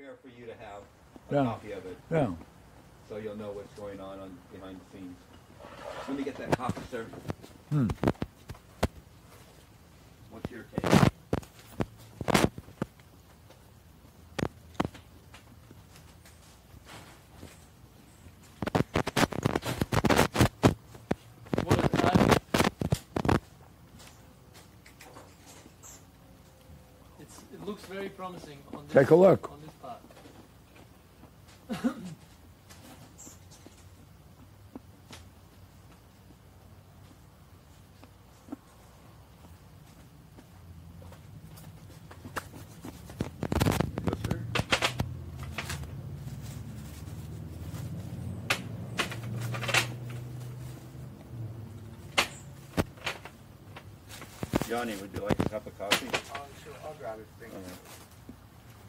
fair for you to have a Yeah. copy of it, Yeah. so you'll know what's going on behind the scenes. Let me get that copy, sir. Hmm. What's your take? What is that? It looks very promising on this, Take a look. on this part. Yes, sir. Johnny, would you like a cup of coffee? Oh, sure. I'll grab it. Thank you.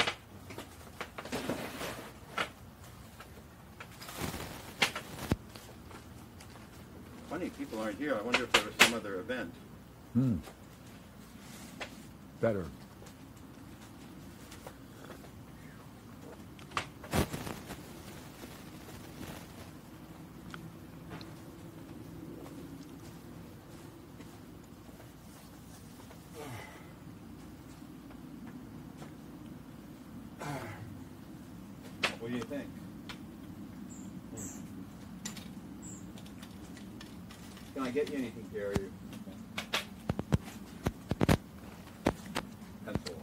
Funny, people aren't here. I wonder if there was some other event. Hmm. Better. What do you think? Can I get you anything, Gary? Pencil.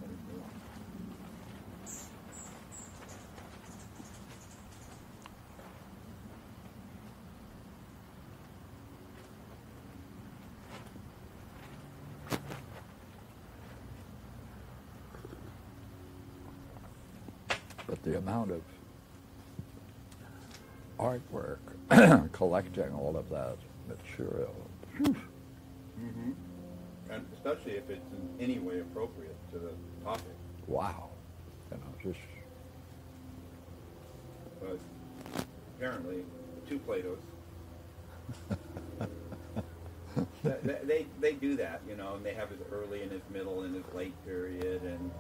But the amount of artwork, collecting all of that material. Phew. Mm-hmm. And especially if it's in any way appropriate to the topic. Wow. You know, just But apparently, two Platos. they do that, you know, and they have his early and his middle and his late period, and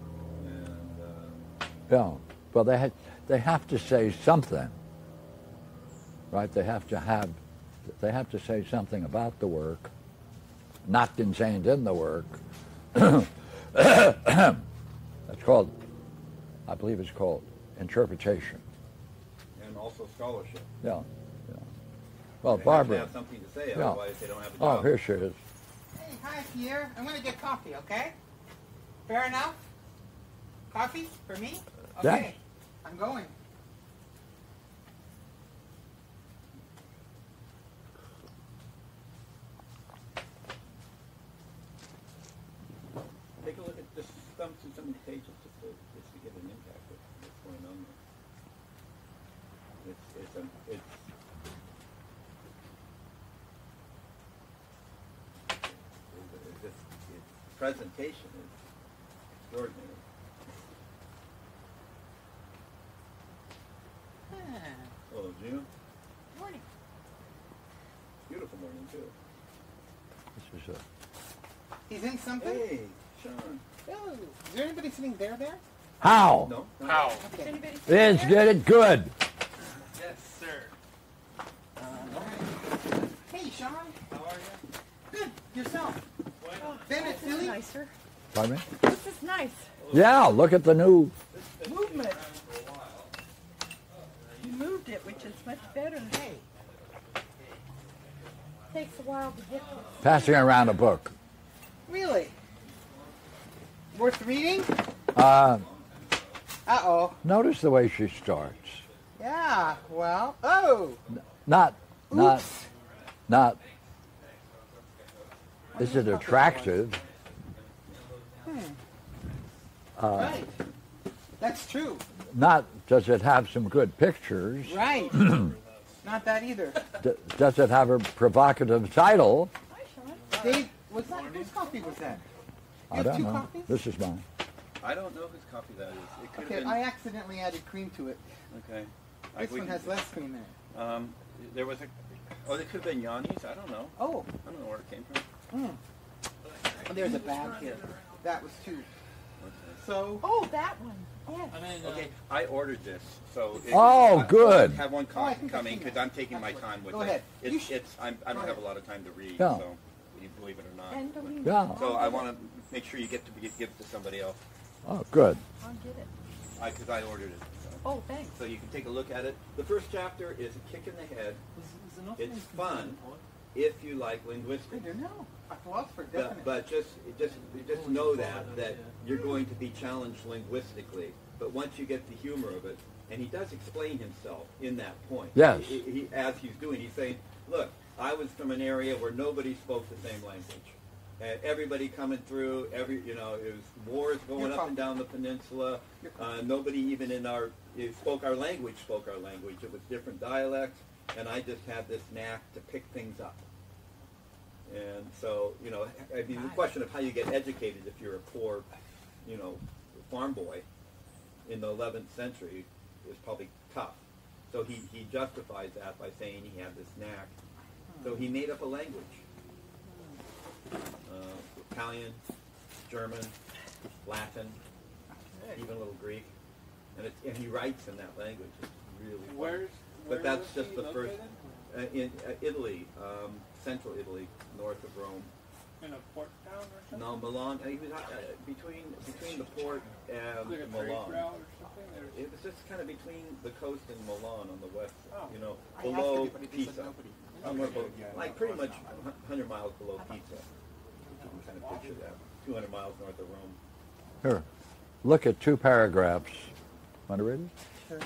yeah. Well, they have to say something, right? They have to say something about the work, not contained in the work. That's called, I believe it's called interpretation. and also scholarship. Yeah, yeah. Well, They Barbara. have to have something to say, Yeah. otherwise they don't have a Oh, job. here she is. Hey, hi, Pierre. I'm gonna get coffee, okay? Fair enough? Coffee for me? Yeah. Okay. I'm going. Take a look at just thumb through some of the pages just to get an impact of what's going on there. Its presentation is extraordinary. Hello, June. Morning. Beautiful morning too. This is a He's in something? Hey, Sean. Oh, is there anybody sitting there? how? No. not How? Okay. Anybody It's get it good. Yes, sir. Hey, Sean. How are you? Good. Yourself. Bennett, This is Philly? nicer. Pardon me? This is nice. Yeah, look at the new. Movement. You moved it, which is much better. Hey. Takes a while to get this. Passing around a book. Really? Worth reading? Uh, Uh-oh. notice the way she starts. Yeah, well, oh. Not. Oops. Is it attractive? Right. That's true. Not does it have some good pictures? Right. Not that either. Does it have a provocative title? Hi, Sean. Dave, was that, whose coffee was that? You I have don't two know. coffees? This is mine. I don't know whose copy that is. It could Okay, have been. I accidentally added cream to it. Okay. This one has less cream in it. There was a. Oh, it could have been Yanni's. I don't know. Oh, I don't know where it came from. there's a bag here. That was two. Okay. so. Oh, that one. Yes. I mean, Okay, I ordered this, so. Oh, good. Have one Oh, I think I've coming seen because that. I'm taking my time with Go it. ahead. You I don't Go have ahead. a lot of time to read, Yeah. so you believe it or not. And Delina. Yeah. So I want to make sure you get to give it to somebody else Oh, good. I'll get it. because I ordered it. So. Oh, thanks. So you can take a look at it. The first chapter is a kick in the head is enough It's things fun. considered, Paul. if you like I linguistics. don't know. A philosopher, definitely. But just know that you're going to be challenged linguistically. But once you get the humor of it, and he does explain himself in that point. Yes. As he's doing, he's saying, "Look, I was from an area where nobody spoke the same language, and everybody coming through. It was wars going up and down the peninsula. Nobody even spoke our language. It was different dialects, and I just had this knack to pick things up." And so, the question of how you get educated if you're a poor, farm boy in the 11th century is probably tough. So he justifies that by saying he had this knack. So he made up a language. Italian, German, Latin, even a little Greek. And he writes in that language. It's really fun. Where But that's was just he the first, located? in Italy, central Italy, north of Rome. In a port town or something? No, Milan. He was between the port and Like a trade Milan. route or something? Or- It was just kind of between the coast and Milan on the west, Oh. I asked below everybody, they said Pisa. nobody. Somewhere like pretty much 100 miles below Pisa. You can kind of picture that. 200 miles north of Rome. Here. Look at 2 paragraphs. Want to read it? Sure.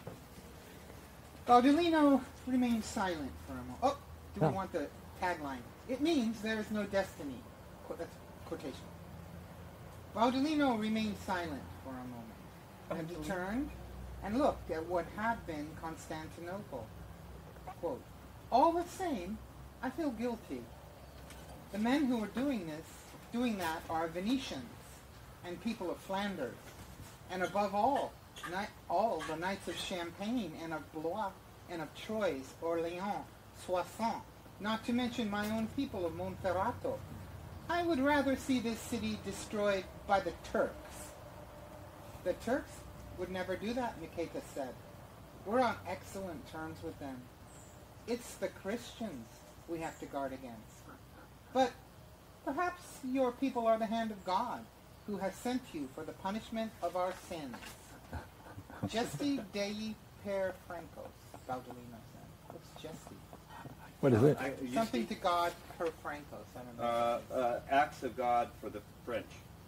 Baudolino remained silent for a moment. Oh, do we Yeah. want the tagline? It means there is no destiny. That's quotation. Baudolino remained silent for a moment. And he turned and looked at what had been Constantinople. Quote, all the same, I feel guilty. The men who are doing that are Venetians and people of Flanders. And above all the knights of Champagne and of Blois and of Troyes, Orléans, Soissons, not to mention my own people of Monferrato. I would rather see this city destroyed by the Turks. The Turks would never do that, Nikita said. We're on excellent terms with them. It's the Christians we have to guard against. But perhaps your people are the hand of God, who has sent you for the punishment of our sins. Gesti Dei per Francos, Baudolino said. What's Gesti? What is it? Something to God per Francos. I don't know. Acts of God for the French.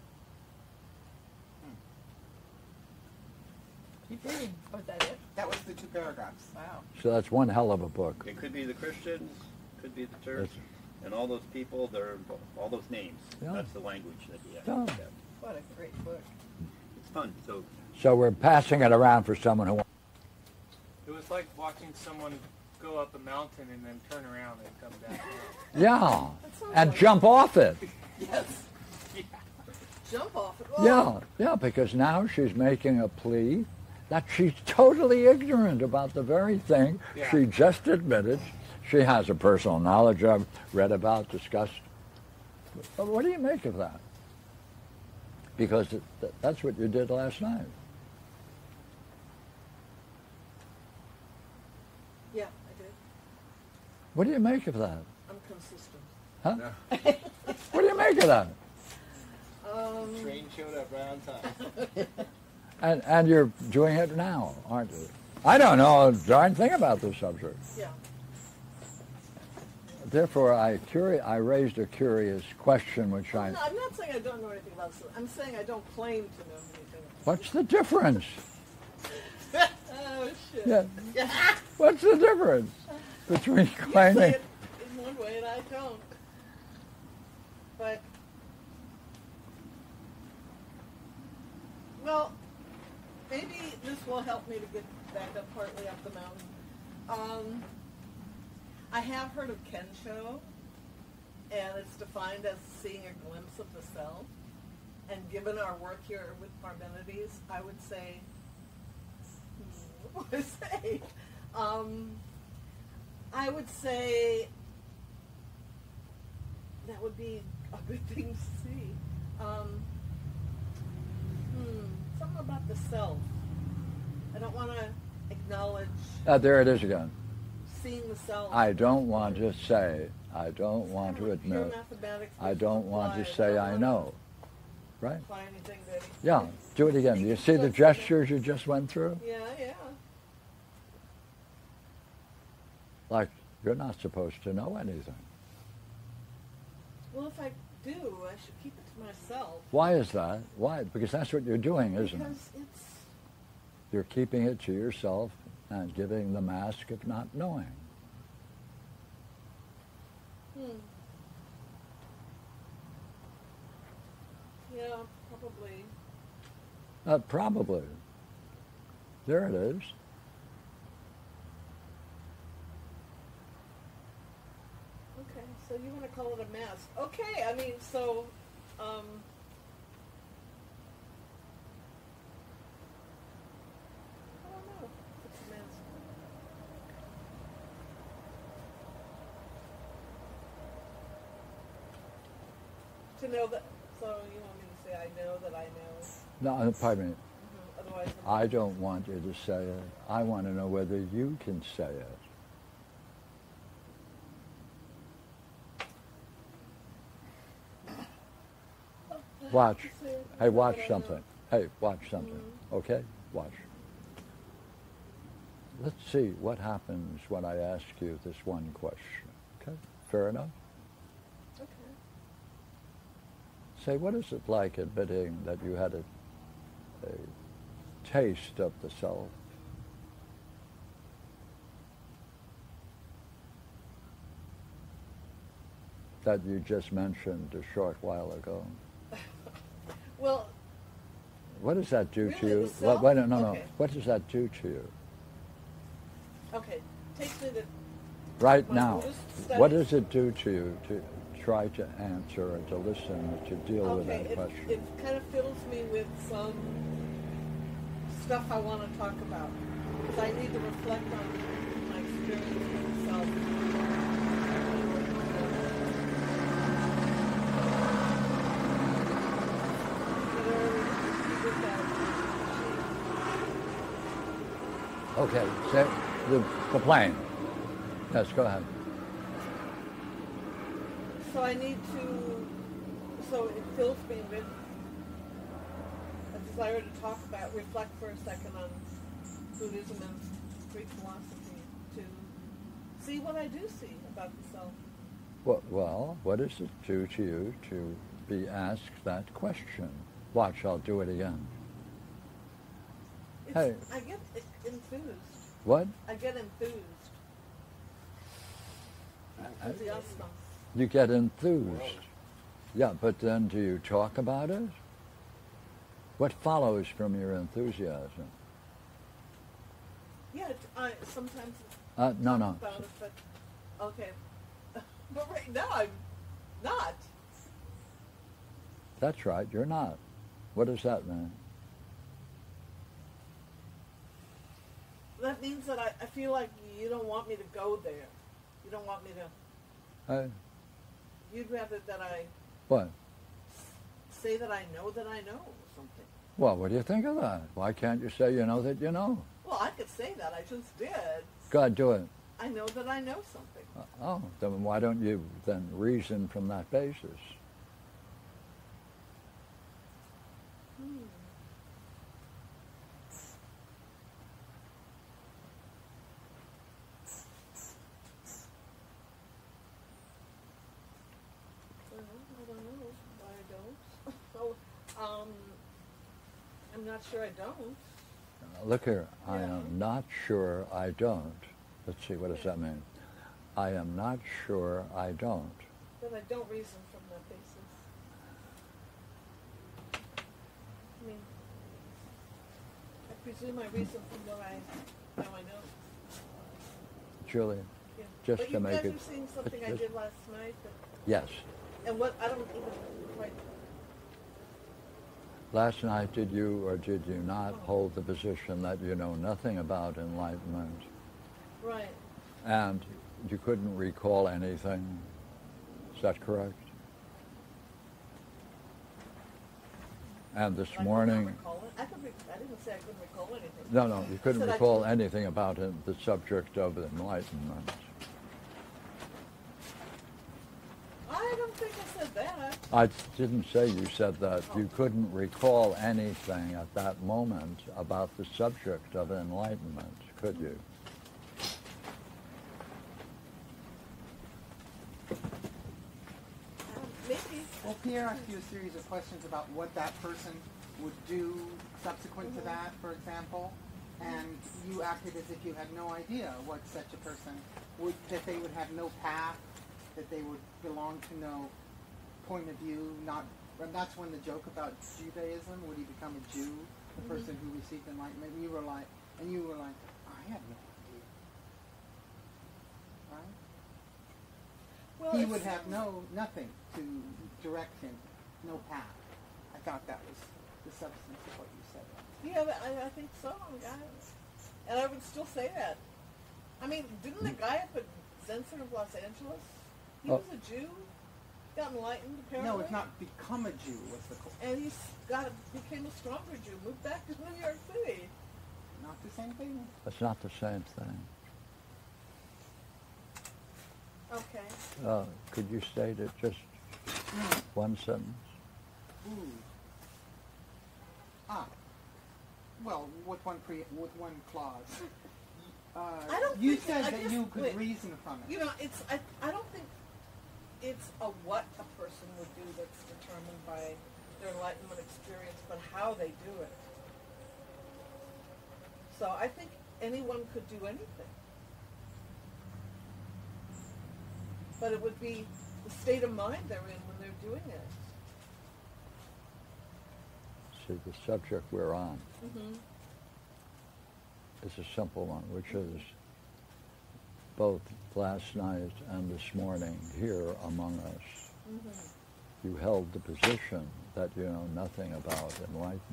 Keep reading. Was that it? That was the 2 paragraphs. Wow. So that's one hell of a book. It could be the Christians, could be the Turks, That's- and all those people. All those names. Yeah. That's the language that you have. Yeah. to look at. What a great book. It's fun. So So we're passing it around for someone who wants. It was like watching someone go up a mountain and then turn around and come back down. Yeah. And jump off it. Yes. Jump off it. Yeah, because now she's making a plea that she's totally ignorant about the very thing Yeah. she just admitted she has a personal knowledge of, read about, discussed. But what do you make of that? Because that's what you did last night. Yeah, I did. What do you make of that? I'm consistent. Huh? What do you make of that? Train showed up right on time. And you're doing it now, aren't you? I don't know a darn thing about this subject. Yeah. Therefore, I raised a curious question, which No, I'm not saying I don't know anything about this. I'm saying I don't claim to know anything. What's the difference? Oh, shit. Yeah. What's the difference between You say claiming? it in one way and I don't. But, well, maybe this will help me to get back up partly up the mountain. I have heard of Kensho, and it's defined as seeing a glimpse of the self. And given our work here with Parmenides, I would say, what would I say? I would say that would be a good thing to see. Something about the self. I don't want to acknowledge There it is again. seeing the self. I don't want to say, I don't want to Pure admit, mathematics I doesn't don't want to apply. say don't I wanna know. Right? apply anything to anything. Yeah, do it again. Do you see the gestures you just went through? Yeah, yeah. Like, you're not supposed to know anything. Well, if I do, I should keep it to myself. Why is that? Why? Because that's what you're doing, isn't it? Because it's You're keeping it to yourself and giving the mask of not knowing. yeah, probably. Probably. There it is. Okay, so you want to call it a mask? Okay, I mean, so, I don't know if it's a mask. To know that, so you want me to say I know that I know? No, pardon me. Otherwise, I don't want you to say it. I want to know whether you can say it. Watch. Hey, watch something. Hey, watch something. Okay? Watch. Let's see what happens when I ask you this one question. Okay? Fair enough? okay. Say, what is it like admitting that you had a taste of the self? That you just mentioned a short while ago. Well, What does that do to Really, you? the self? Wait, no. Okay. What does that do to you? okay, take me to Right My now, Buddhist what studies? does it do to you to try to answer or to listen or to deal with okay, that question? it kind of fills me with some stuff I want to talk about. Because I need to reflect on my experience with myself. Okay, say the plane. Yes, go ahead. So I need to, so it fills me with a desire to talk about, reflect for a second on Buddhism and Greek philosophy, to see what I do see about the self. Well, what does it do to you to be asked that question? Watch, I'll do it again. Hey. I get enthused. What? I get enthused. Enthusiastic. You get enthused. Yeah, but then do you talk about it? What follows from your enthusiasm? Yeah, I sometimes No. talk about it, but okay. But right now I'm not. That's right, you're not. What does that mean? That means that I feel like you don't want me to go there. You don't want me to. You'd rather that I What? say that I know something. Well, what do you think of that? Why can't you say you know that you know? Well, I could say that. I just did. Go ahead, do it. I know that I know something. Oh, then why don't you then reason from that basis? Well, I don't know why I don't. So, I'm not sure I don't. Look here, I Yeah. am not sure I don't. Let's see, what does that mean? I am not sure I don't. But I don't reason from that basis. I mean, I presume I reason from what I know I know. Julie, Yeah. Just but to you make guys it- are seeing something I just- did last night, yes. and what I don't even quite. Last night, did you or did you not hold the position that you know nothing about enlightenment Right. and you couldn't recall anything? Is that correct? And this I could not morning, recall it. I didn't say I couldn't recall anything. no, you couldn't said I recall couldn't. anything about it, the subject of enlightenment. I don't think I said that. I didn't say you said that. You couldn't recall anything at that moment about the subject of enlightenment, could you? Maybe. Well, Pierre asked you a series of questions about what that person would do subsequent to that, for example, and you acted as if you had no idea what such a person would, that they would have no path, that they would belong to no point of view, not, and that's when the joke about Judaism, would he become a Jew, the person who received enlightenment, and you were like, I have no idea. Right? Well, He it's- would have nothing to direct him, no path. I thought that was the substance of what you said. Yeah, but I think so, yeah. And I would still say that. I mean, didn't the guy up at Zen Center of Los Angeles, he was a Jew, got enlightened apparently. No, it's not become a Jew. What's the And became a stronger Jew, moved back to New York City. not the same thing? It's not the same thing. Okay. Could you state it just one sentence? Ooh. Well, with one clause. I don't you think said I that guess- you could wait. reason from it. You know, I don't think it's what a person would do that's determined by their enlightenment experience, but how they do it. So I think anyone could do anything. But it would be the state of mind they're in when they're doing it. See, the subject we're on Mm-hmm. is a simple one, which is both last night and this morning here among us. Mm-hmm. You held the position that you know nothing about enlightenment.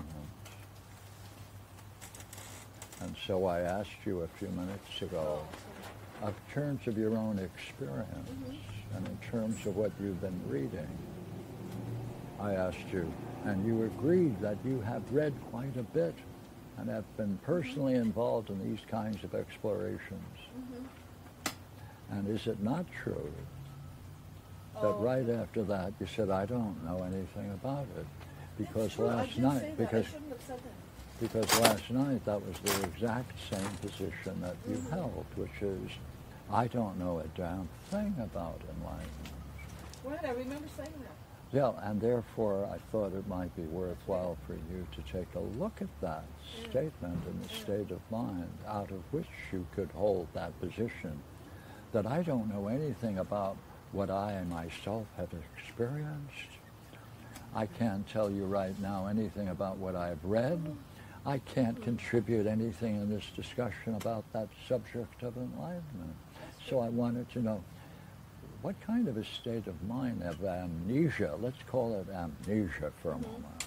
And so I asked you a few minutes ago, in terms of your own experience and in terms of what you've been reading, I asked you, and you agreed that you have read quite a bit and have been personally involved in these kinds of explorations. And is it not true that right after that you said, I don't know anything about it? Because last night, because last night that was the exact same position that you held, which is, I don't know a damn thing about enlightenment. Right, I remember saying that. Yeah, and therefore I thought it might be worthwhile for you to take a look at that statement and the state of mind out of which you could hold that position, that I don't know anything about what I myself have experienced. I can't tell you right now anything about what I've read. I can't contribute anything in this discussion about that subject of enlightenment. So I wanted to know, what kind of a state of mind of amnesia, let's call it amnesia for a moment.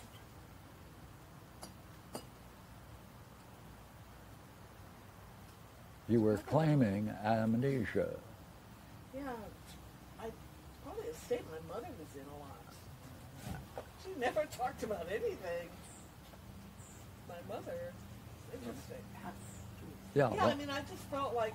You were claiming amnesia. Yeah, probably a state my mother was in a lot. She never talked about anything. My mother, interesting. Yeah, Yeah, I mean, I just felt like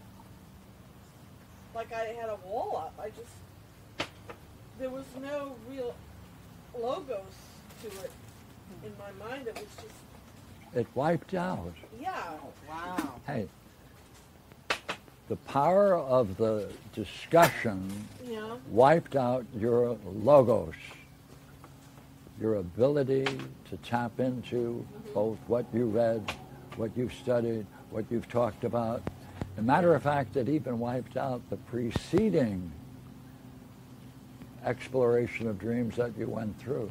I had a wall up. There was no real logos to it in my mind. It was just, it wiped out. yeah. Wow. Hey, the power of the discussion Yeah. wiped out your logos, your ability to tap into both what you read, what you've studied, what you've talked about. As a matter of fact, it even wiped out the preceding exploration of dreams that you went through.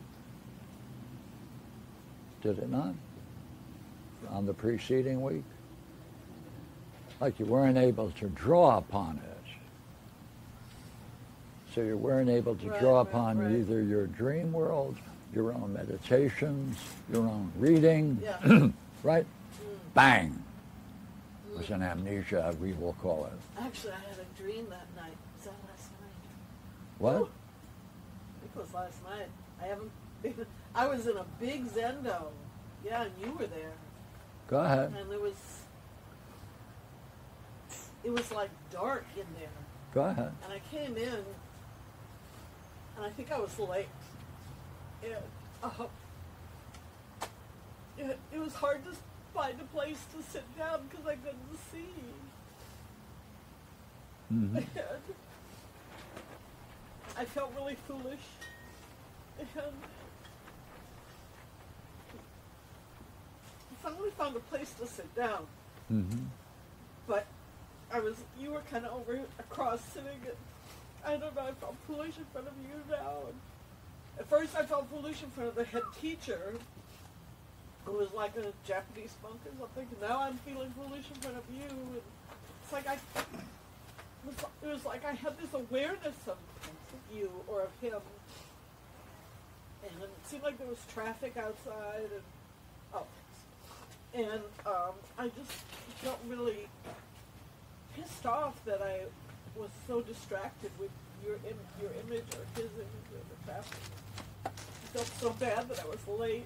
Did it not? On the preceding week? Like you weren't able to draw upon it. So you weren't able to draw upon either your dream world, your own meditations, your own reading, Yeah. right? Bang! It was an amnesia, we will call it. Actually, I had a dream that night. Was that last night? What? Ooh. I think it was last night. I haven't I was in a big Zendo. Yeah, and you were there. Go ahead. And it was like dark in there. Go ahead. And I came in, and I think I was late. It was hard to find a place to sit down because I couldn't see. Mm-hmm. And I felt really foolish. And I finally found a place to sit down. Mm-hmm. But you were kind of across sitting, and I don't know, I felt foolish in front of you now. And at first I felt foolish in front of the head teacher, who was like a Japanese monk or something. And now I'm feeling foolish in front of you. And it's like it was like I had this awareness of you or of him. And it seemed like there was traffic outside, and I just felt really pissed off that I was so distracted with your image or his image or the traffic. I felt so bad that I was late.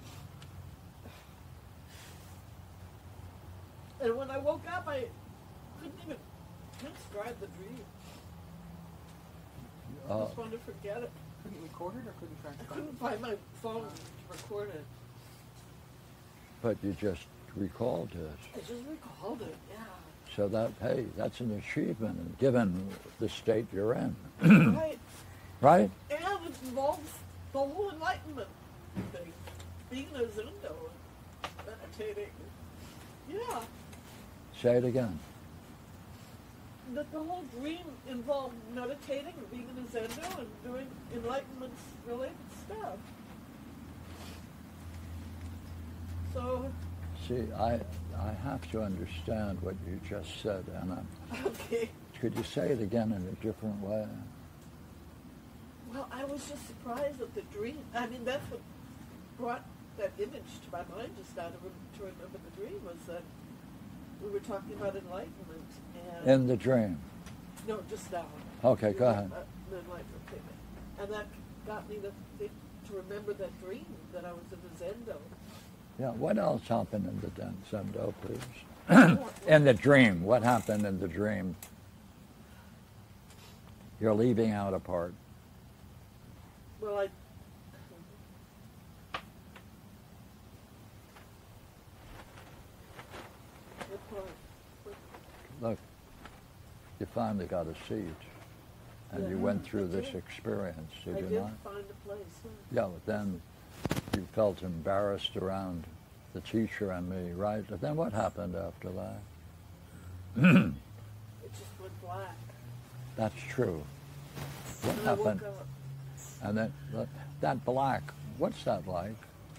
And when I woke up, I couldn't even transcribe the dream. I just wanted to forget it. Couldn't record it or couldn't I transcribe couldn't find my phone to record it. But you just recalled it. I just recalled it, yeah. So hey, that's an achievement given the state you're in. Right. Right? And it involves the whole enlightenment thing. Being a Zendo and meditating. Yeah. Say it again. The whole dream involved meditating and being in a Zendo and doing enlightenment-related stuff. So... See, I have to understand what you just said, and Okay. could you say it again in a different way? Well, I was just surprised at the dream. I mean, that's what brought that image to my mind just now to remember the dream, was that we were talking about enlightenment. And In the dream. no, just now. Okay, go ahead. The enlightenment thing. And that got me to remember that dream, that I was in the Zendo. Yeah, what else happened in the Zendo, please? In the dream, what happened in the dream? You're leaving out a part. Well, what part? Look, you finally got a seat, and you Yeah, went through I this did. experience, I did you did not? find a place. Yeah, but then you felt embarrassed around the teacher and me, right? But then what happened after that? It just went black. That's true. What And I woke happened? up. And then that black, what's that like?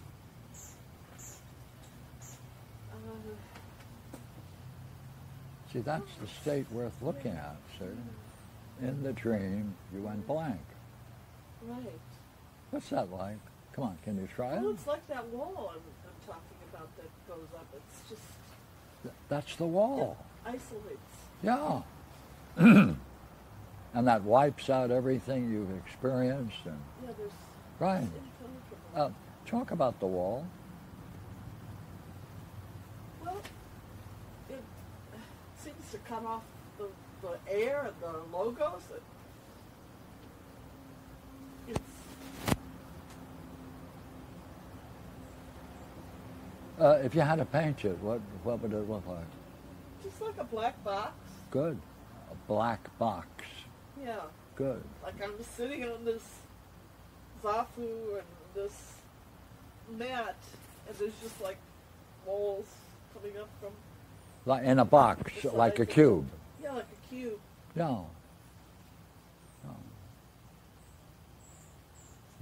See, that's the state worth looking at, see? In the dream, you went blank. Right. What's that like? Come on, can you try Well, it? it's like that wall I'm talking about that goes up. It's just That's the wall. isolates. Yeah. And that wipes out everything you've experienced. And Yeah, there's right. impenetrable. Talk about the wall. Well, it seems to cut off the air and the logos. It's If you had to paint it, what would it look like? just like a black box. Good. A black box. Yeah, Good. like I'm sitting on this zafu and this mat, and there's just like walls coming up from, Like in a box, The like a sides of cube. yeah, like a cube. Yeah. Yeah. Yeah.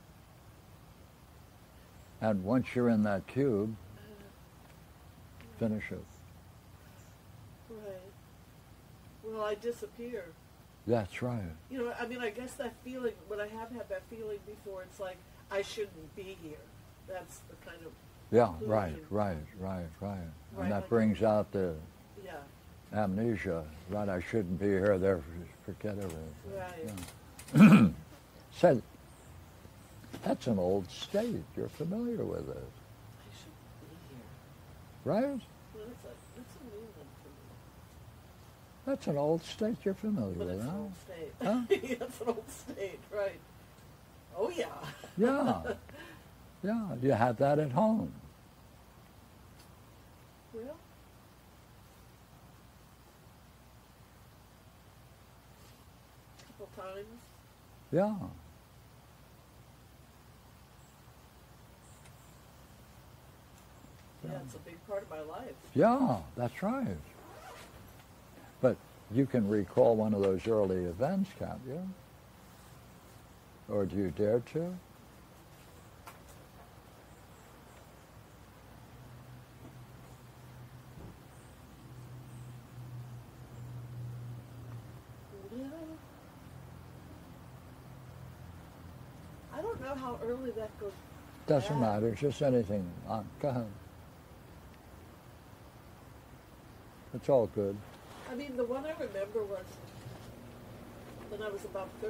And once you're in that cube, finish it. Right. Well, I disappear. That's right. You know, I mean, I guess that feeling, when I have had that feeling before, it's like, I shouldn't be here. That's the kind of, Yeah, Illusion. right. Right, And that like- brings out the yeah, amnesia, right? I shouldn't be here, therefore forget everything. right. Yeah. So, That's an old state. You're familiar with it, I should be here. right? Well, it's a new one for me. That's an old state you're familiar But with, it's an huh? old state. Huh? It's an old state, right. Oh, yeah. Yeah. Yeah, you have that at home. Well, a couple times. Yeah. Yeah, it's a big part of my life. Yeah, that's right. But you can recall one of those early events, can't you? Or do you dare to? Yeah. I don't know how early that goes. Doesn't back. matter, just anything. Go ahead. It's all good. I mean, the one I remember was when I was about 13,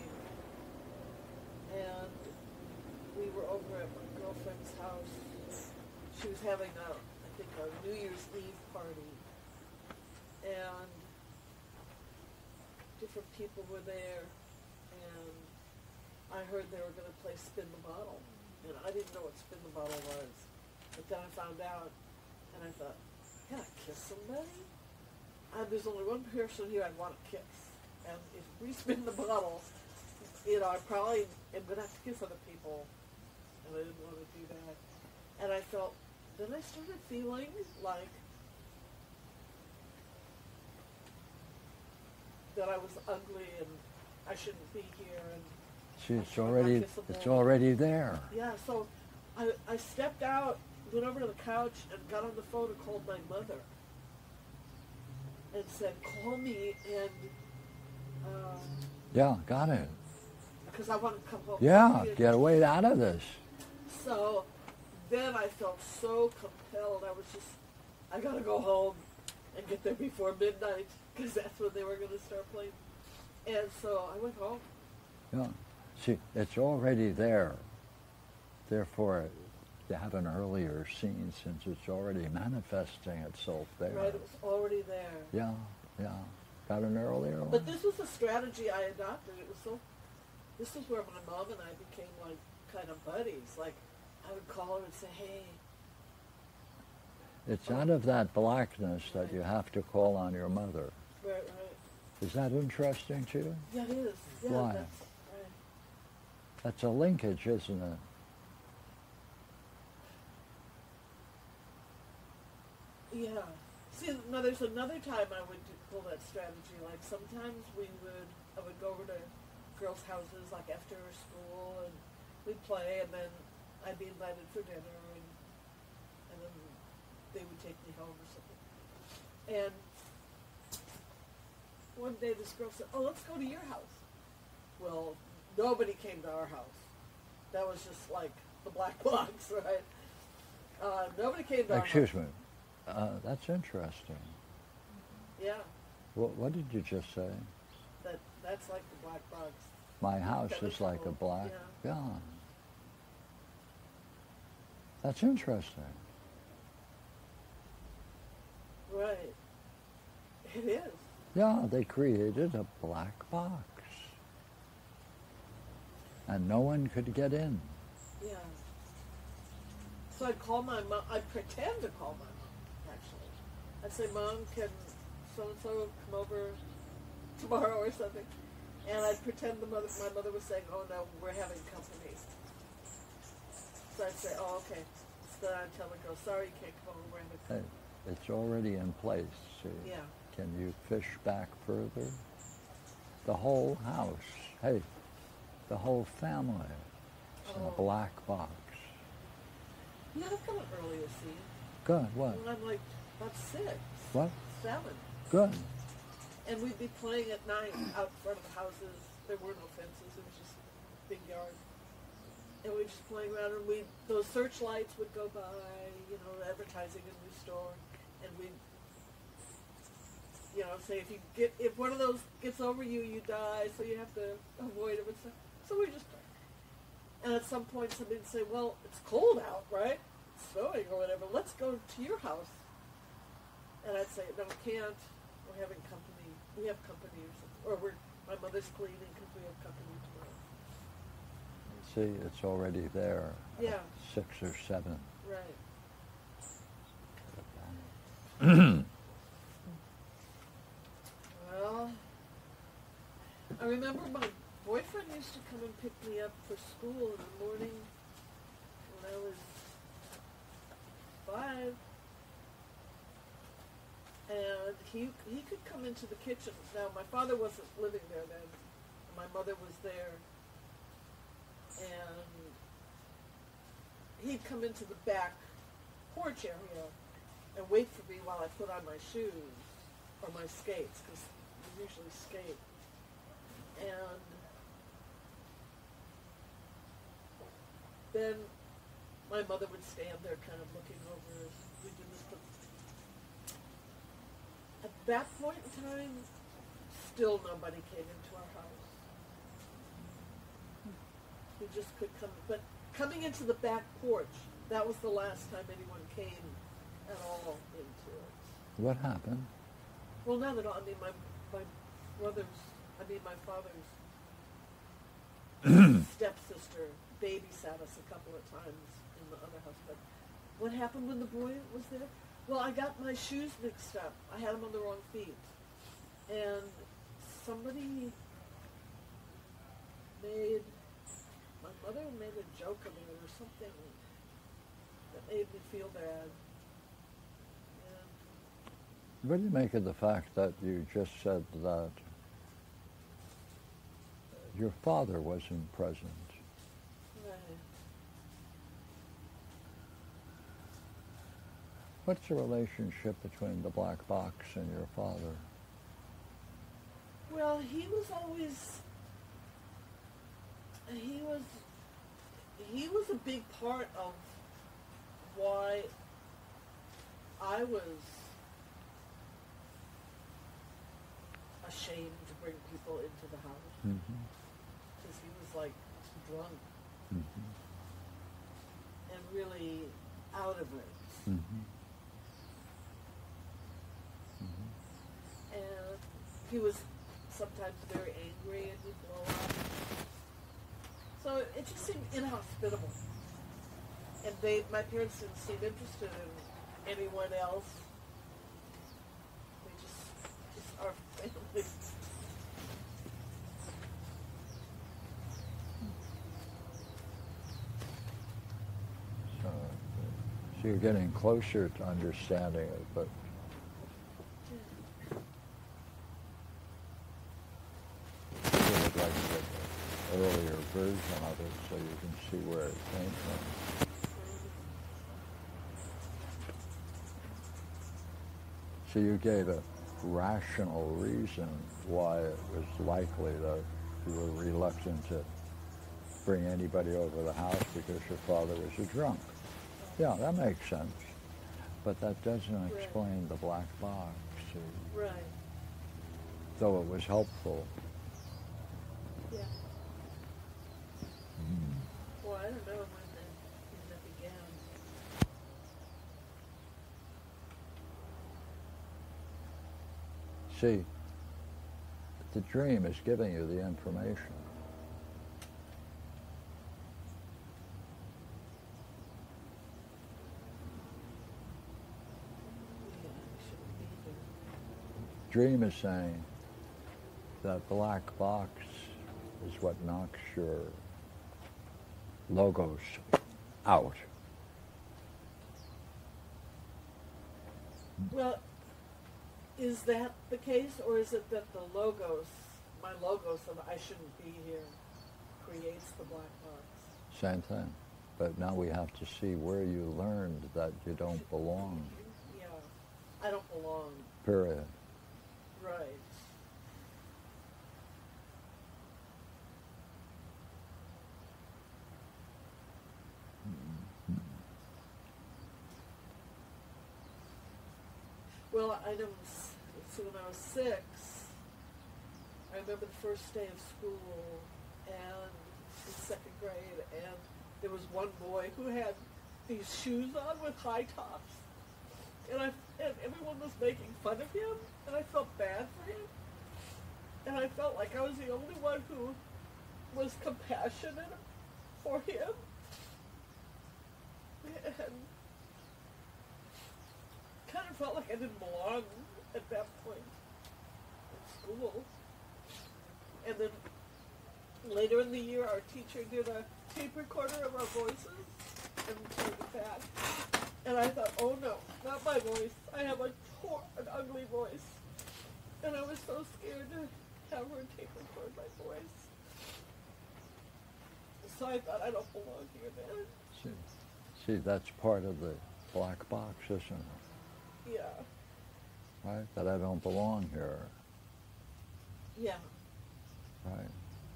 and we were over at my girlfriend's house. She was having I think a New Year's Eve party, and different people were there, and I heard they were going to play Spin the Bottle, and I didn't know what Spin the Bottle was, but then I found out, and I thought, can I kiss somebody? There's only one person here I'd want to kiss. And if we spin the bottle, I probably am going to have to kiss other people. And I didn't want to do that. And I felt, then I started feeling like that I was ugly and I shouldn't be here. And It's already there. yeah, so I stepped out, went over to the couch, and got on the phone and called my mother. And said, call me, and Yeah, got it. because I want to come home. Yeah, get away out of this. So then I felt so compelled. I got to go home and get there before midnight because that's when they were going to start playing. And so I went home. Yeah. See, it's already there. Therefore, you have an earlier scene since it's already manifesting itself there. Right, it was already there. Yeah, yeah. Got an earlier one? But this was a strategy I adopted. This is where my mom and I became like kind of buddies. Like I would call her and say, hey. It's out of that blackness that you have to call on your mother. Right, right. Is that interesting to you? Yeah, it is. Yeah, Why? that's right. That's a linkage, isn't it? Yeah. See, now there's another time I would pull that strategy. Like sometimes I would go over to girls' houses like after school and we'd play, and then I'd be invited for dinner, and then they would take me home or something. And one day this girl said, "Oh, let's go to your house." Well, nobody came to our house. That was just like the black box, right? Nobody came to our house. Excuse me. That's interesting. Yeah, What did you just say? that's like the black box. My house That was is like a cool. black. Yeah. Yeah. That's interesting. Right. It is. Yeah, they created a black box. And no one could get in. Yeah. So I'd call my mom. I'd pretend to call my mom, actually. I'd say, Mom, can so-and-so come over tomorrow or something? And I'd pretend my mother was saying, oh, no, we're having company. So I'd say, oh, okay. So then I'd tell the girl, sorry, you can't come over, we're having Hey, company. it's already in place, see? Yeah. Can you fish back further? The whole house, hey, the whole family is in a Oh. black box. Yeah, I've got an earlier scene. Good, what? When I'm like about 6, What? 7. Good. And we'd be playing at night out in front of the houses. There were no fences. It was just a big yard. And we'd just play around, and those searchlights would go by, advertising a new store. And we'd, say if one of those gets over you, you die, so you have to avoid it. So we just play. And at some point somebody would say, well, it's cold out, right? It's snowing or whatever. Let's go to your house. And I'd say, no, we can't. We're having company. We have company or something. Or my mother's cleaning because we have company tomorrow. See, it's already there. Yeah. At 6 or 7. Right. Well, I remember my boyfriend used to come and pick me up for school in the morning when I was 5. And he could come into the kitchen. Now, my father wasn't living there then. My mother was there. And he'd come into the back porch area and wait for me while I put on my shoes or my skates, because we usually skate. And then my mother would stand there kind of looking over as we did this. At that point in time, still nobody came into our house. We just could come, but coming into the back porch, that was the last time anyone came at all into it. What happened? Well, not at all. I mean, my father's stepsister babysat us a couple of times in the other house. But what happened when the boy was there? Well, I got my shoes mixed up. I had them on the wrong feet. And somebody my mother made a joke of it or something that made me feel bad. And What do you make of the fact that you just said that your father wasn't present? right. What's the relationship between the black box and your father? Well, he was a big part of why I was ashamed to bring people into the house. Because he was like drunk and really out of it. And he was sometimes very angry and he'd blow up. So it just seemed inhospitable. And my parents didn't seem interested in anyone else. They just our family. So you're getting closer to understanding it, but I would like to get an earlier version of it so you can see where it came from. So you gave a rational reason why it was likely that you were reluctant to bring anybody over the house because your father was a drunk. Yeah, that makes sense. But that doesn't explain the black box, see? Right. Though it was helpful. Yeah. Well, I don't know when that began. See, the dream is giving you the information. Dream is saying that black box is what knocks your logos out. Well, is that the case, or is it that my logos of I shouldn't be here, creates the black box? Same thing. But now we have to see where you learned that you don't belong. Yeah, I don't belong. Period. Right. Well, so when I was 6, I remember the first day of school, and in second grade, and there was one boy who had these shoes on with high tops, and everyone was making fun of him, and I felt bad for him, and I felt like I was the only one who was compassionate for him, and kind of felt like I didn't belong at that point in school. And then later in the year, our teacher did a tape recorder of our voices and played it back. And I thought, oh no, not my voice. I have an ugly voice. And I was so scared to have her tape record my voice. So I thought, I don't belong here then. See, that's part of the black box, isn't it? Yeah. Right? That I don't belong here. Yeah. Right.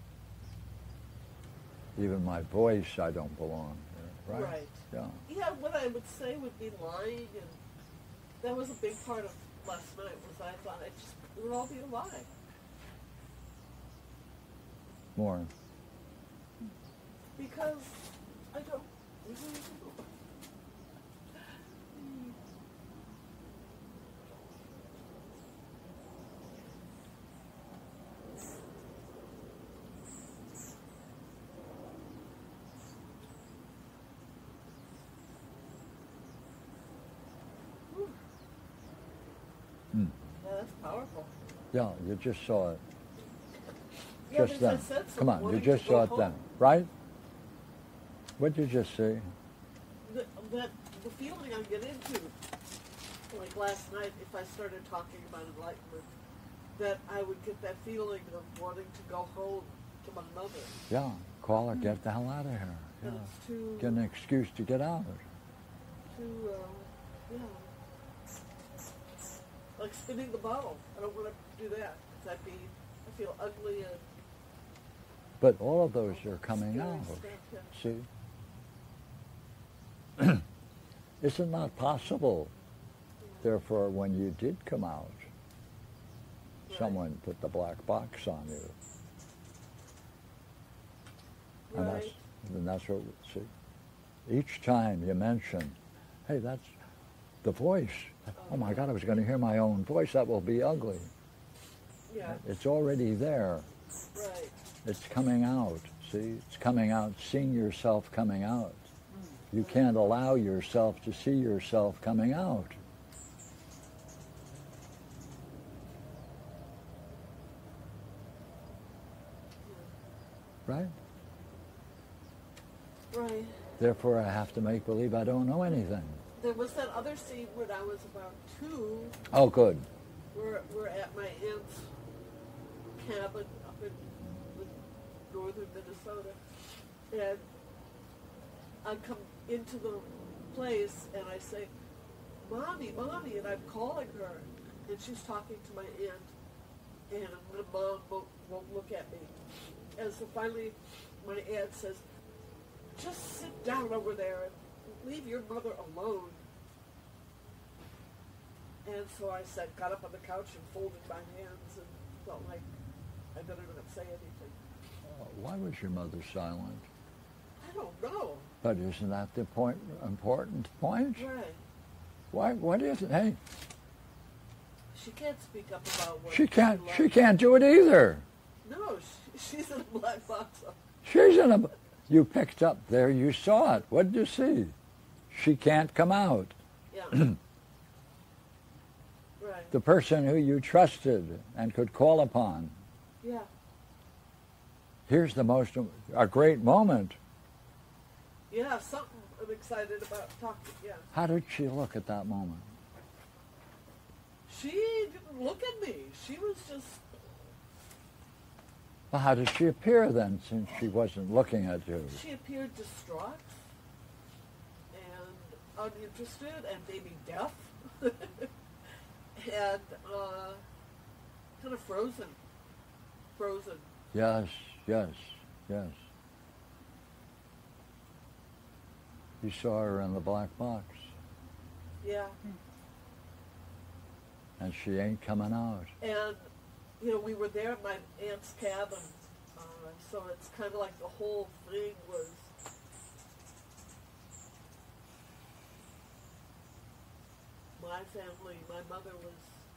Even my voice, I don't belong here. Right? Right. Yeah. Yeah, what I would say would be lying, and that was a big part of last night, was I thought it would all be a lie. More. Because I don't really know. Yeah, that's powerful. Yeah, you just saw it. Yeah, Just there's then. a sense of Come on, you wanting just to go saw it home. then. Right? What did you just see? The feeling I get into, like last night, if I started talking about enlightenment, that I would get that feeling of wanting to go home to my mother. Yeah, call her, get the hell out of here. Yeah. And it's too, Get an excuse to get out. yeah. Like spinning the bottle. I don't want to do that. 'Cause I feel ugly and But all of those are coming scary out. stuff, yeah. See? Is it not possible, therefore, when you did come out, Right. someone put the black box on you? And Right. that's what, see, each time you mention, hey, that's the voice. Oh my God, I was going to hear my own voice. That will be ugly. Yeah, It's already there. right. It's coming out. See, it's coming out, seeing yourself coming out. You can't allow yourself to see yourself coming out. Right? Right. Therefore, I have to make believe I don't know anything. There was that other scene when I was about 2. Oh, good. We're at my aunt's cabin up in northern Minnesota, and I come into the place and I say, "Mommy, Mommy," and I'm calling her, and she's talking to my aunt, and my mom won't look at me. And so finally, my aunt says, "Just sit down over there and leave your mother alone." And so I got up on the couch and folded my hands and felt like I better not say anything. Why was your mother silent? I don't know. But isn't that the important point? Right. Why? What is it? Hey, She can't speak up about what she can't. likes. She can't do it either. No, she's in a black box. She's in a. You picked up there. You saw it. What did you see? She can't come out. Yeah. Right. The person who you trusted and could call upon. Yeah. Here's a great moment. Yeah, something I'm excited about talking. Yeah. How did she look at that moment? She didn't look at me. She was just, Well, how did she appear then, since she wasn't looking at you? she appeared distraught and uninterested and maybe deaf and kind of frozen. Frozen. Yes, yes, yes. You saw her in the black box, Yeah. and she ain't coming out. And, we were there at my aunt's cabin So it's kind of like the whole thing was my family. My mother was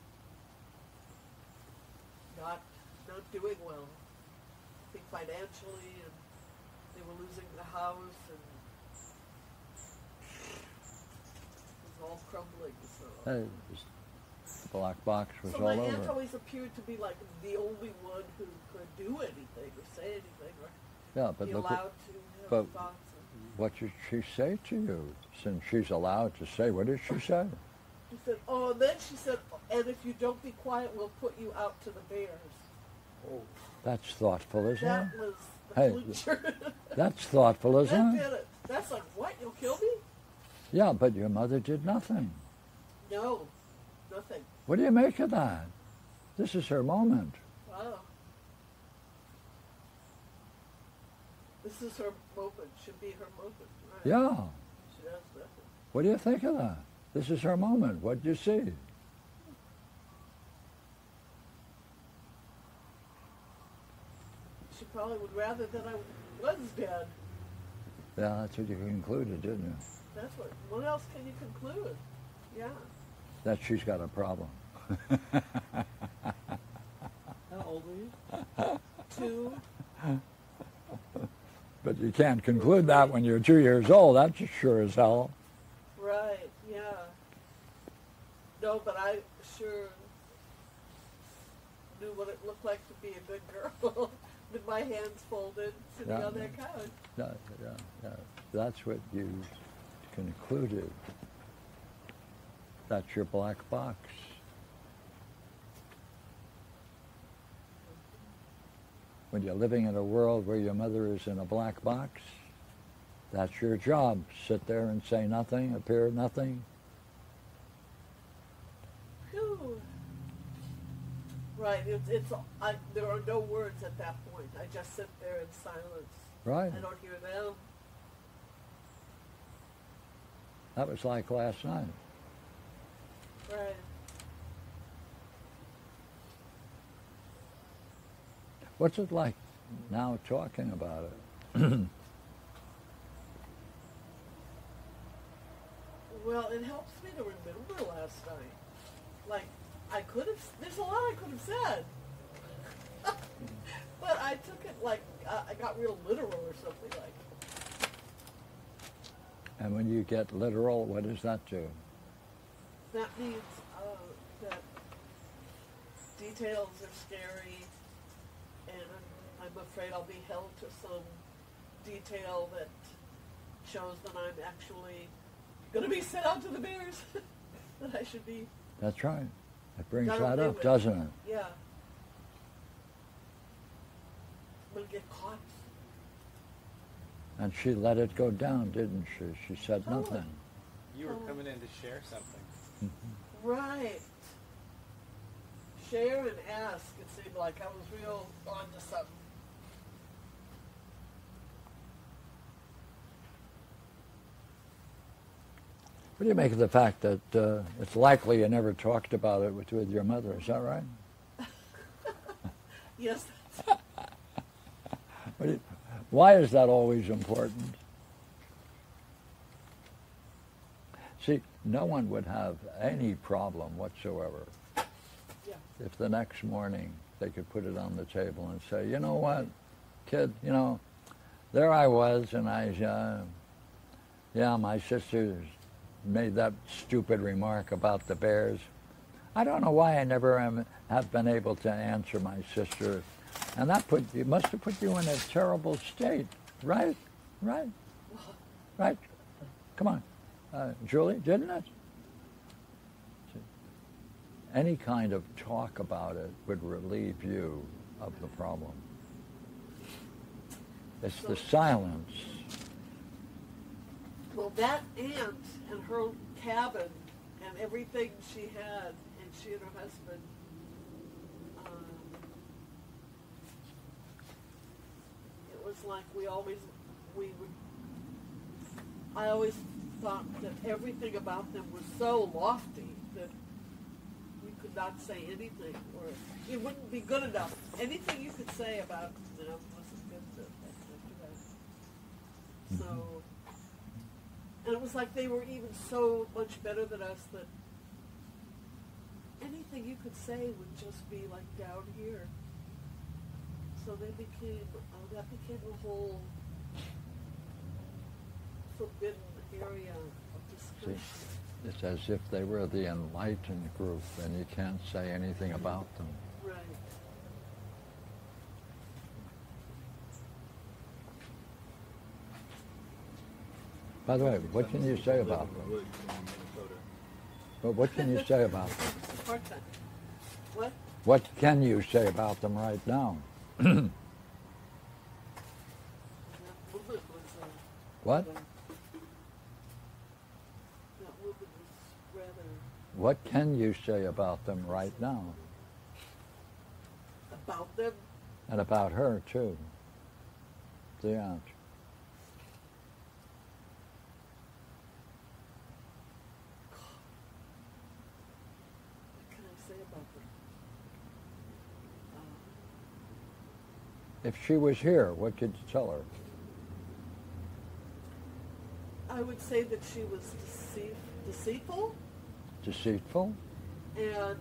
not doing well. I think financially, and they were losing the house, and it was all crumbling. So. Hey, the black box was So all my over. aunt always appeared to be like the only one who could do anything or say anything or Yeah, but be look allowed at, to have but thoughts. what did she say to you? Since she's allowed to say, what did she say? She said, oh, and then she said, and if you don't be quiet, we'll put you out to the bears. Oh, That's thoughtful, isn't That it? was the Hey, future. That's thoughtful, That isn't did it? it. That's like, what, you'll kill me? Yeah, but your mother did nothing. No, nothing. What do you make of that? This is her moment. Wow. This is her moment. Should be her moment. Right. Yeah. She does nothing. What do you think of that? This is her moment. What do you see? She probably would rather that I was dead. Yeah, that's what you concluded, didn't you? That's what else can you conclude? Yeah. That she's got a problem. how old are you? 2. But you can't conclude that when you're 2 years old. That's sure as hell. Right, yeah. No, but I sure knew what it looked like to be a good girl with my hands folded, sitting Yeah. on that couch. Yeah. That's what you concluded. That's your black box. When you're living in a world where your mother is in a black box, that's your job. Sit there and say nothing, appear nothing. Phew. Right, there are no words at that point. I just sit there in silence. Right. I don't hear them. That was like last night. Right. What's it like now talking about it? Well, it helps me to remember last night. Like, there's a lot I could have said. But I took it like, I got real literal or something like. And when you get literal, what does that do? That means that details are scary, and I'm afraid I'll be held to some detail that shows that I'm actually going to be sent out to the bears. That I should be. That's right. It brings Not that okay up, with. doesn't it? Yeah. I'm going to get caught. And she let it go down, didn't she? She said Oh. nothing. You were coming in to share something. Right. Share and ask. It seemed like I was real onto something. What do you make of the fact that it's likely you never talked about it with your mother? Is that right? Yes. Why is that always important? See, no one would have any problem whatsoever Yeah. if the next morning they could put it on the table and say, you know what, kid, there I was, and my sister made that stupid remark about the bears. I don't know why I never have been able to answer my sister, and that must have put you in a terrible state, right? Right? Right? Come on, Julie, didn't it? Any kind of talk about it would relieve you of the problem. It's the silence. Well, that aunt and her cabin and everything she had, and she and her husband, it was like I always thought that everything about them was so lofty that you could not say anything, or it wouldn't be good enough. Anything you could say about them wasn't So, and it was like they were even so much better than us that anything you could say would just be like down here. So they became, that became a whole forbidden area of discussion. See, it's as if they were the enlightened group, and you can't say anything about them. Right. By the way, what can you say about them? Woods in Minnesota. But what can you say about them? Part-time. What? What can you say about them right now? That movement was, What? That movement was rather What can you say about them right now? about them. And about her, too. The aunt. What can I say about them? If she was here, what could you tell her? I would say that she was deceitful, Deceitful? and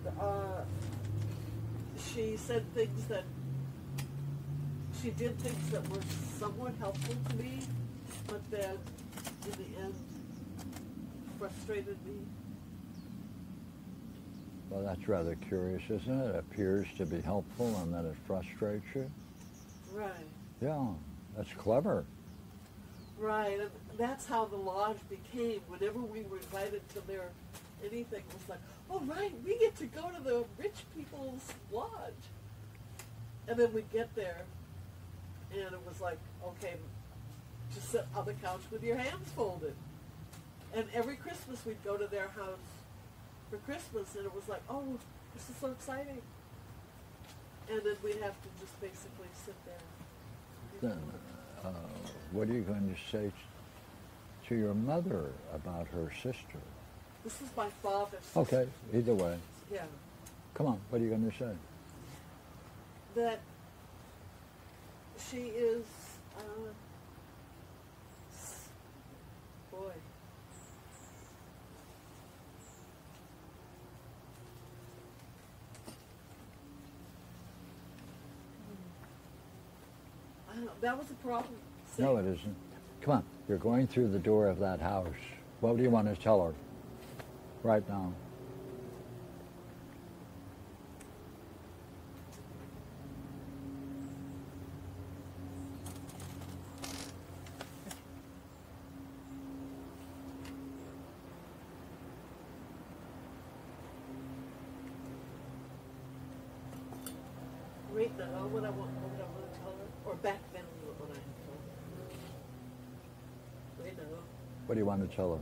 she said things that she did things that were somewhat helpful to me, but then in the end frustrated me. Well, that's rather curious, isn't it? It appears to be helpful and then it frustrates you. Right. Yeah, that's clever. Right, and that's how the lodge became. Whenever we were invited to their anything, it was like, oh right, we get to go to the rich people's lodge. And then we'd get there, and it was like, okay, just sit on the couch with your hands folded. And every Christmas we'd go to their house for Christmas, and it was like, oh, this is so exciting. And then we'd have to just basically sit there. Then, what are you going to say to your mother about her sister? This is my father's sister. Okay, either way. Yeah. Come on, what are you going to say? That she is, boy. I don't know, that was a problem. No, it isn't. Come on, you're going through the door of that house. What do you want to tell her right now? Right now, what I want to tell her, or back then what I told her. Right now. What do you want to tell her?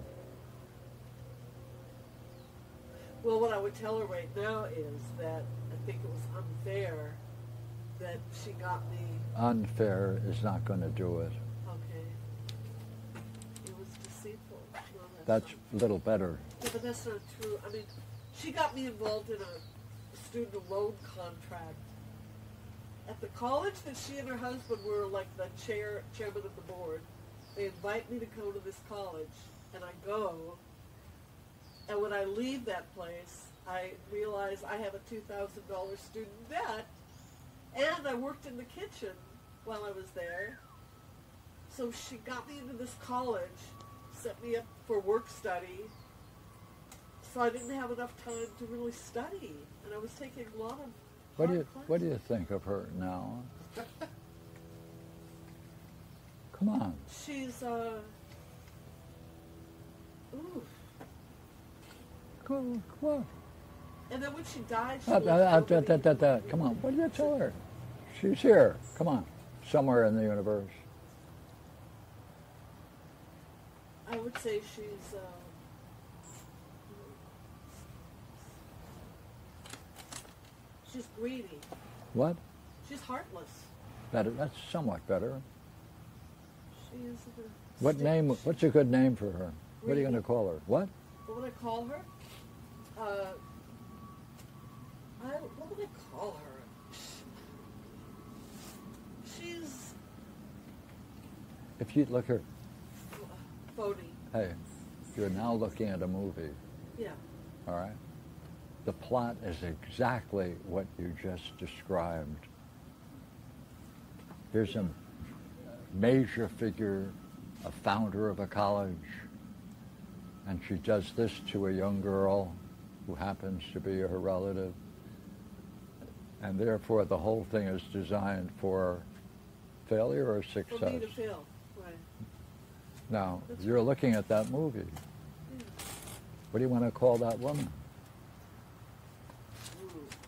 Well, what I would tell her right now is that I think it was unfair that she got me. Unfair is not going to do it. Okay. It was deceitful. No, That's not- a little better. Yeah, but that's not true. I mean, she got me involved in a student loan contract at the college that she and her husband were like the chairman of the board. They invite me to go to this college, and I go. And when I leave that place, I realize I have a $2,000 student debt, and I worked in the kitchen while I was there. So she got me into this college, set me up for work study, so I didn't have enough time to really study, and I was taking a lot of What do hard you classes. think of her now? Come on. She's ooh. Come on. And then when she died, she Come left nobody- on. What do you tell her? She's here. Come on. Somewhere in the universe. I would say she's she's greedy. What? She's heartless. Better. That's somewhat better. She is. What name? What's a good name for her? What are you going to call her? What? What would I call her? What would I call her? She's. If you look her, Bodie. Hey, you're now looking at a movie, Yeah. all right? The plot is exactly what you just described. Here's a major figure, a founder of a college, and she does this to a young girl who happens to be her relative. And therefore, the whole thing is designed for failure or For me success. to fail. Right. Now, That's you're looking at that movie. Yeah. What do you want to call that woman? Ooh.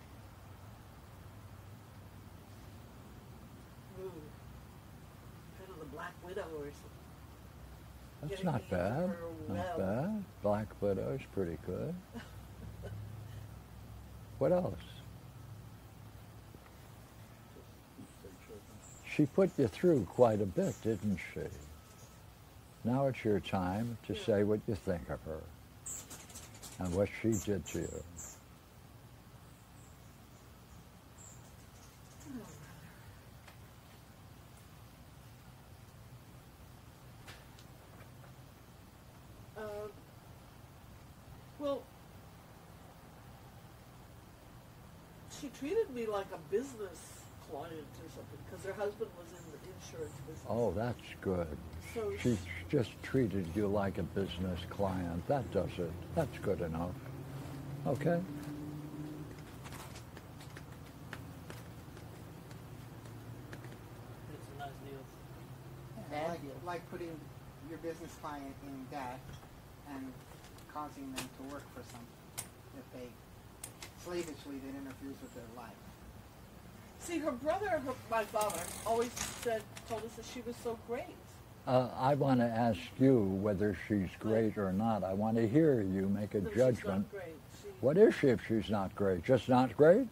Ooh. Kind of the Black Widow or something. That's Getting not into bad. her Not web. bad. Black Widow's pretty good. What else? She put you through quite a bit, didn't she? Now it's your time to Yeah. say what you think of her and what she did to you. Well, she treated me like a business client or something because her husband was in the insurance business. Oh, that's good. So She just treated you like a business client. That does it. That's good enough. Okay? It's a nice deal. Yeah, like putting your business client in debt and causing them to work for something that they slavishly that interferes with their life. See, her brother, my father, always told us that she was so great. I want to ask you whether she's great or not. I want to hear you make a No, judgment. She's not great. What is she if she's not great? Just not great?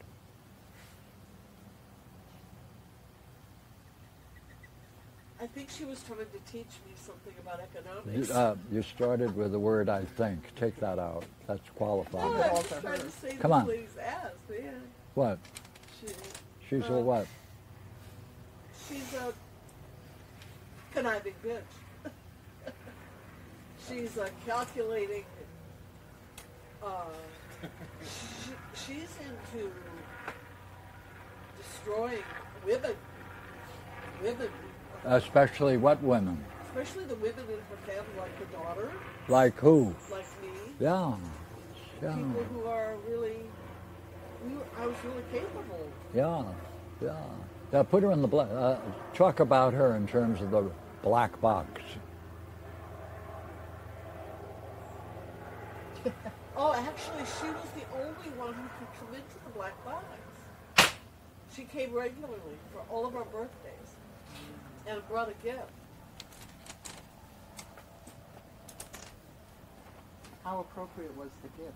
I think she was trying to teach me something about economics. You started with the word I think. Take that out. That's no, qualified. I Well, was to trying her. to say Come this on. lady's ass. Yeah. What? She, She's a Uh, what? she's a conniving bitch. She's a calculating. She's into destroying women. Women. Especially what women? Especially the women in her family, like her daughter, Like who? like me. Yeah. Yeah. People who are really. I was really capable. Yeah. Yeah. Yeah, put her in the black. Talk about her in terms of the black box. Oh, actually, she was the only one who could come into the black box. She came regularly for all of our birthdays and brought a gift. How appropriate was the gift?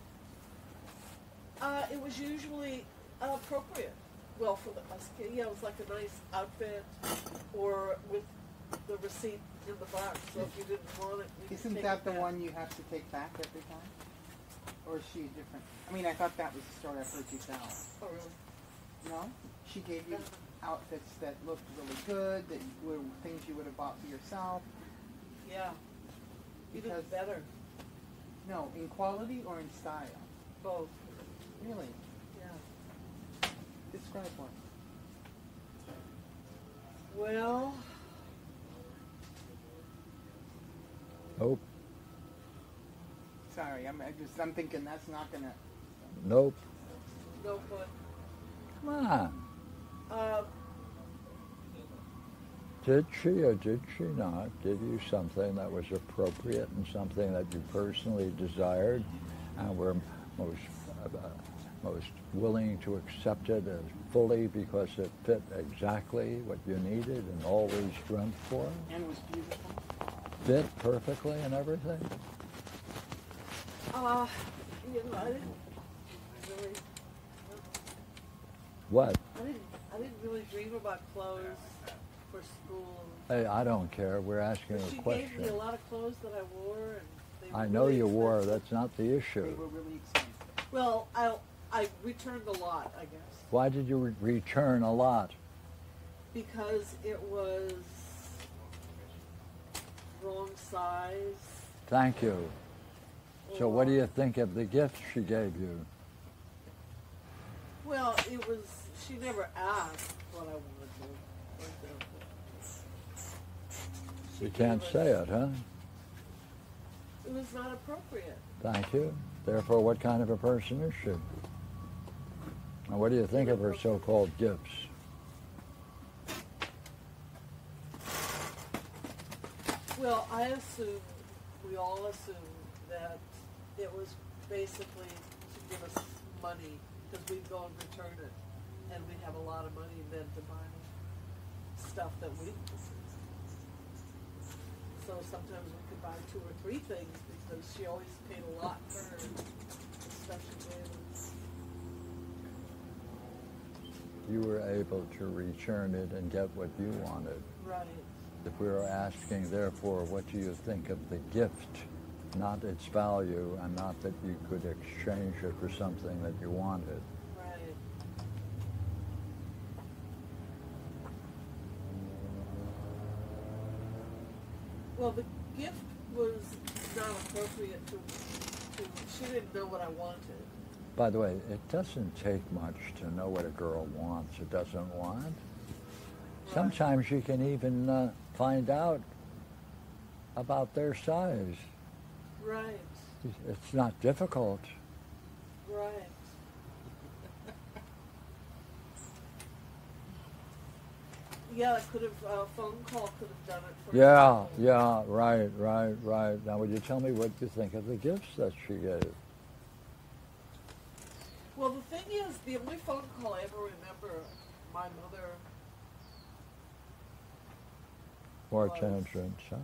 It was usually appropriate. Well, for us, it was like a nice outfit, or with the receipt in the box. So if you didn't want it, you could Isn't take that it the back. one you have to take back every time? Or is she different? I mean, I thought that was the story I've heard you tell. Oh, really? No? She gave you outfits that looked really good, that were things you would have bought for yourself. Yeah. Even Because- better. No, in quality or in style? Both. Really? Yeah. Describe one. Well, Nope. Sorry, I'm thinking that's not gonna. Nope. no fun. Come on. Um, Did she or did she not give you something that was appropriate and something that you personally desired and were most willing to accept it as fully because it fit exactly what you needed and always dreamt for? And was beautiful. Fit perfectly and everything? I didn't really. What? I didn't really dream about clothes for school. Hey, I don't care. We're asking But a she gave question. me a lot of clothes that I wore, and they were I know really you wore. expensive. That's not the They issue. were really expensive. Well, I returned a lot, I guess, Why did you return a lot? because it was wrong size. Thank you. So what do or- you think of the gift she gave you? Well, it was. She never asked what I wanted to. For example. She You can't gave say us- it, huh? It was not appropriate. Thank you. Therefore, what kind of a person is she? And what do you think of her so-called gifts? Well, I assume, we all assume that it was basically to give us money because we'd go and return it, and we'd have a lot of money then to buy stuff that we. So sometimes we could buy 2 or 3 things because she always paid a lot for her stuff she gave us. You were able to return it and get what you wanted. Right. If we were asking, therefore, what do you think of the gift, not its value, and not that you could exchange it for something that you wanted. Right. Well, the gift was not appropriate to. She didn't know what I wanted. By the way, it doesn't take much to know what a girl wants or doesn't want. Sometimes you can even find out about their size. Right. It's not difficult. Right. Yeah, it could have. A phone call could have done it for. Yeah, example. yeah, right. Now, would you tell me what you think of the gifts that she gave? Well, the thing is, the only phone call I ever remember, my mother. More Was- tangents, huh?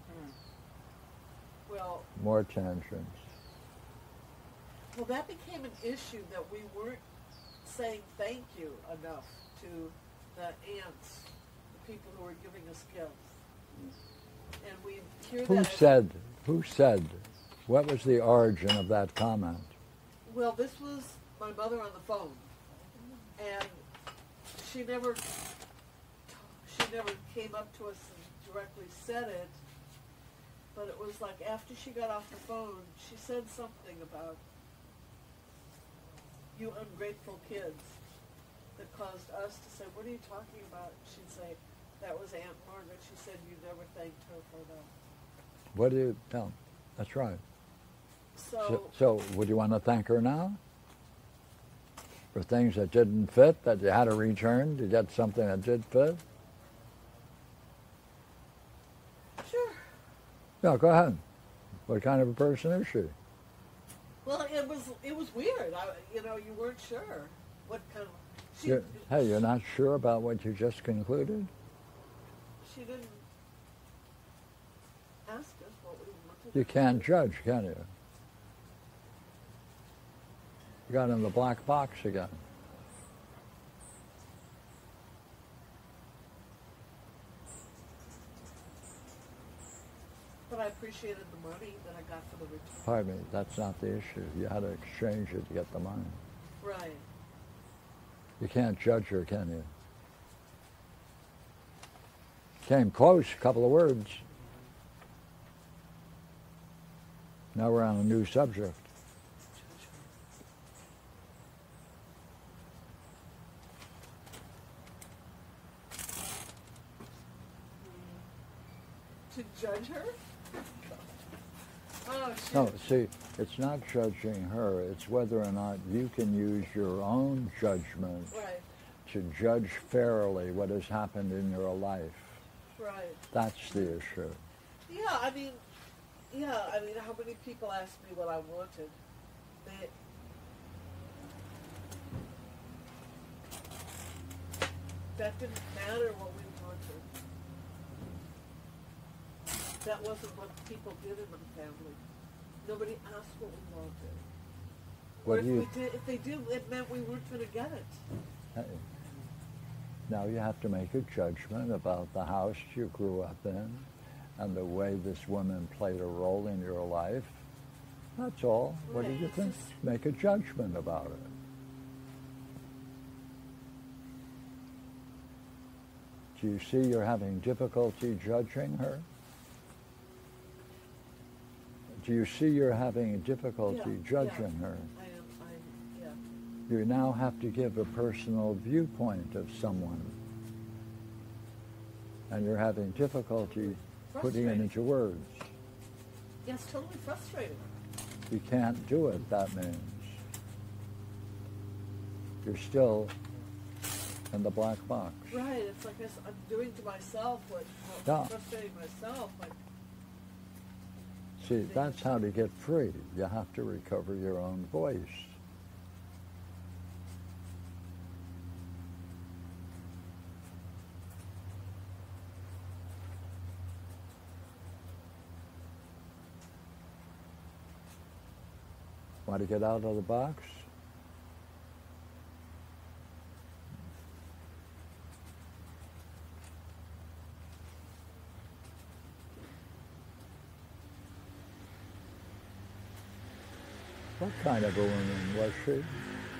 Well, More tangents. well, that became an issue that we weren't saying thank you enough to the aunts, the people who were giving us gifts, and we hear Who that. said, what was the origin of that comment? Well, this was my mother on the phone, and she never came up to us and directly said it, but it was like after she got off the phone, she said something about you ungrateful kids that caused us to say, what are you talking about? She'd say, that was Aunt Margaret. She said you never thanked her for that. What do you tell? That's right. So, So would you want to thank her now? For things that didn't fit, that you had to return to get something that did fit? sure. Yeah, go ahead. What kind of a person is she? Well, it was weird. You weren't sure what kind of. Hey, you're not sure about what you just concluded? She didn't ask us what we wanted. You can't judge, can you? You got in the black box again. But I appreciated the money that I got for the return. Pardon me, that's not the issue. You had to exchange it to get the money. Right. You can't judge her, can you? Came close, a couple of words. Now we're on a new subject. To judge her? Oh, shit. No, see, it's not judging her. It's whether or not you can use your own judgment Right, to judge fairly what has happened in your life. right. That's the issue. Yeah, I mean, how many people asked me what I wanted? That didn't matter what we wanted. That wasn't what people did in my family. Nobody asked what we wanted. What Or do you? if they did, it meant we weren't going to get it. Hey, now you have to make a judgment about the house you grew up in and the way this woman played a role in your life. That's all. What do Right, you it's think? just- Make a judgment about it. Do you see you're having difficulty judging her? do you see you're having difficulty judging her? I am. Yeah. You now have to give a personal viewpoint of someone. And you're having difficulty putting it into words. Yeah, it's totally frustrating. You can't do it, that means. You're still in the black box. Right. It's like I'm doing to myself what Yeah. I'm frustrating myself. Like, See, that's how to get free. You have to recover your own voice. Want to get out of the box? What kind of a woman was she? what?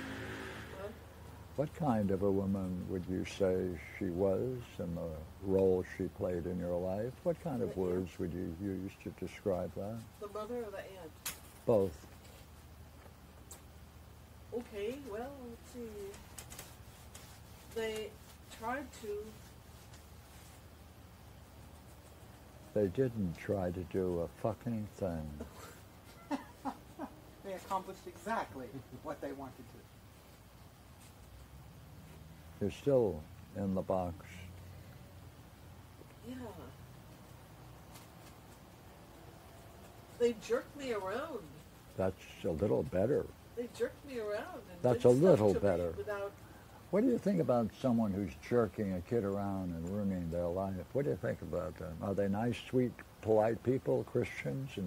What kind of a woman would you say she was and the role she played in your life? What kind of words would you use to describe that? The mother or the aunt? Both. Okay, well, let's see. They tried to. They didn't try to do a fucking thing. They accomplished exactly what they wanted to. You're still in the box. Yeah. They jerked me around. That's a little better. They jerked me around. And That's did a stuff little to me better. Without, What do you think about someone who's jerking a kid around and ruining their life? What do you think about them? Are they nice, sweet, polite people, Christians? And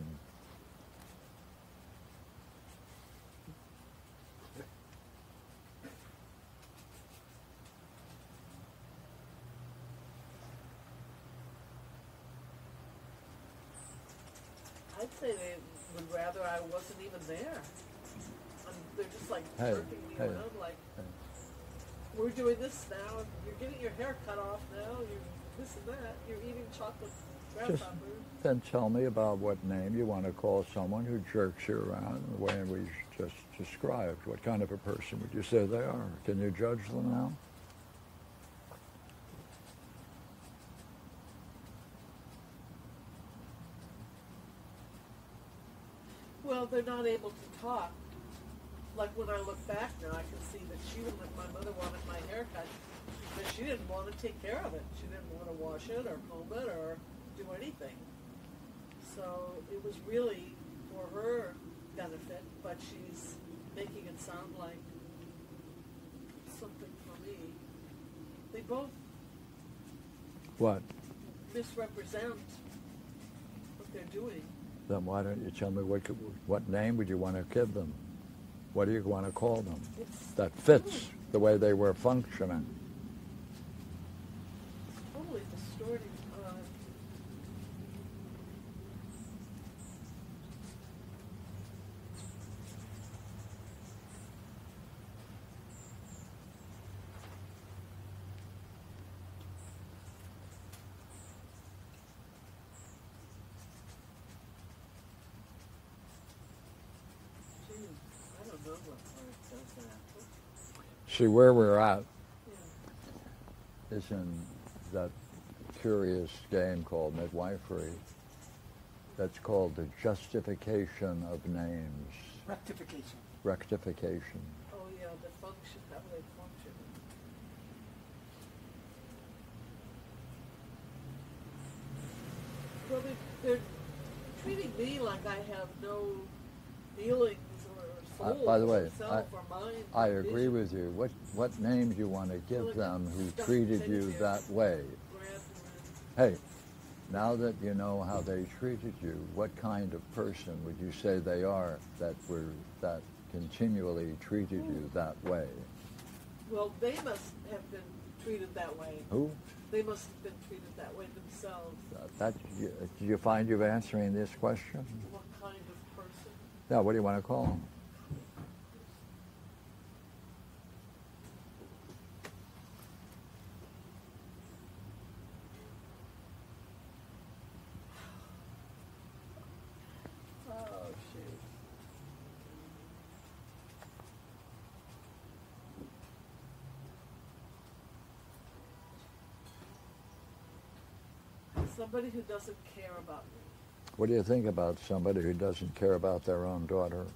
I'd say they would rather I wasn't even there. They're just like Hey, jerking me hey, around like, hey. we're doing this now, you're getting your hair cut off now, you're this and that, you're eating chocolate Just grasshoppers. then tell me about what name you want to call someone who jerks you around the way we just described. What kind of a person would you say they are? Can you judge them now? Well, they're not able to talk. Like when I look back now, I can see that my mother wanted my haircut because she didn't want to take care of it. She didn't want to wash it or comb it or do anything. So it was really for her benefit, but she's making it sound like something for me. They both What? misrepresent what they're doing. Then why don't you tell me what name would you want to give them? What do you want to call them? It's That fits the way they were functioning. totally distorting. Gee, I don't know what part it says that. See, where we're at Yeah. is in that curious game called midwifery. That's called the justification of names, Rectification. rectification. Oh yeah, the function, how they function. Well, they're treating me like I have no feelings or soul By the or way, self or mind. I or agree vision. with you. What name do you want to give Like them who stuff treated taken you care that of. way? Grandparents. Hey, now that you know how they treated you, what kind of person would you say they are that continually treated you that way? Well, they must have been treated that way. Who? They must have been treated that way themselves. Do you find you're answering this question? What kind of person? Yeah, what do you want to call them? Somebody who doesn't care about me. What do you think about somebody who doesn't care about their own daughter?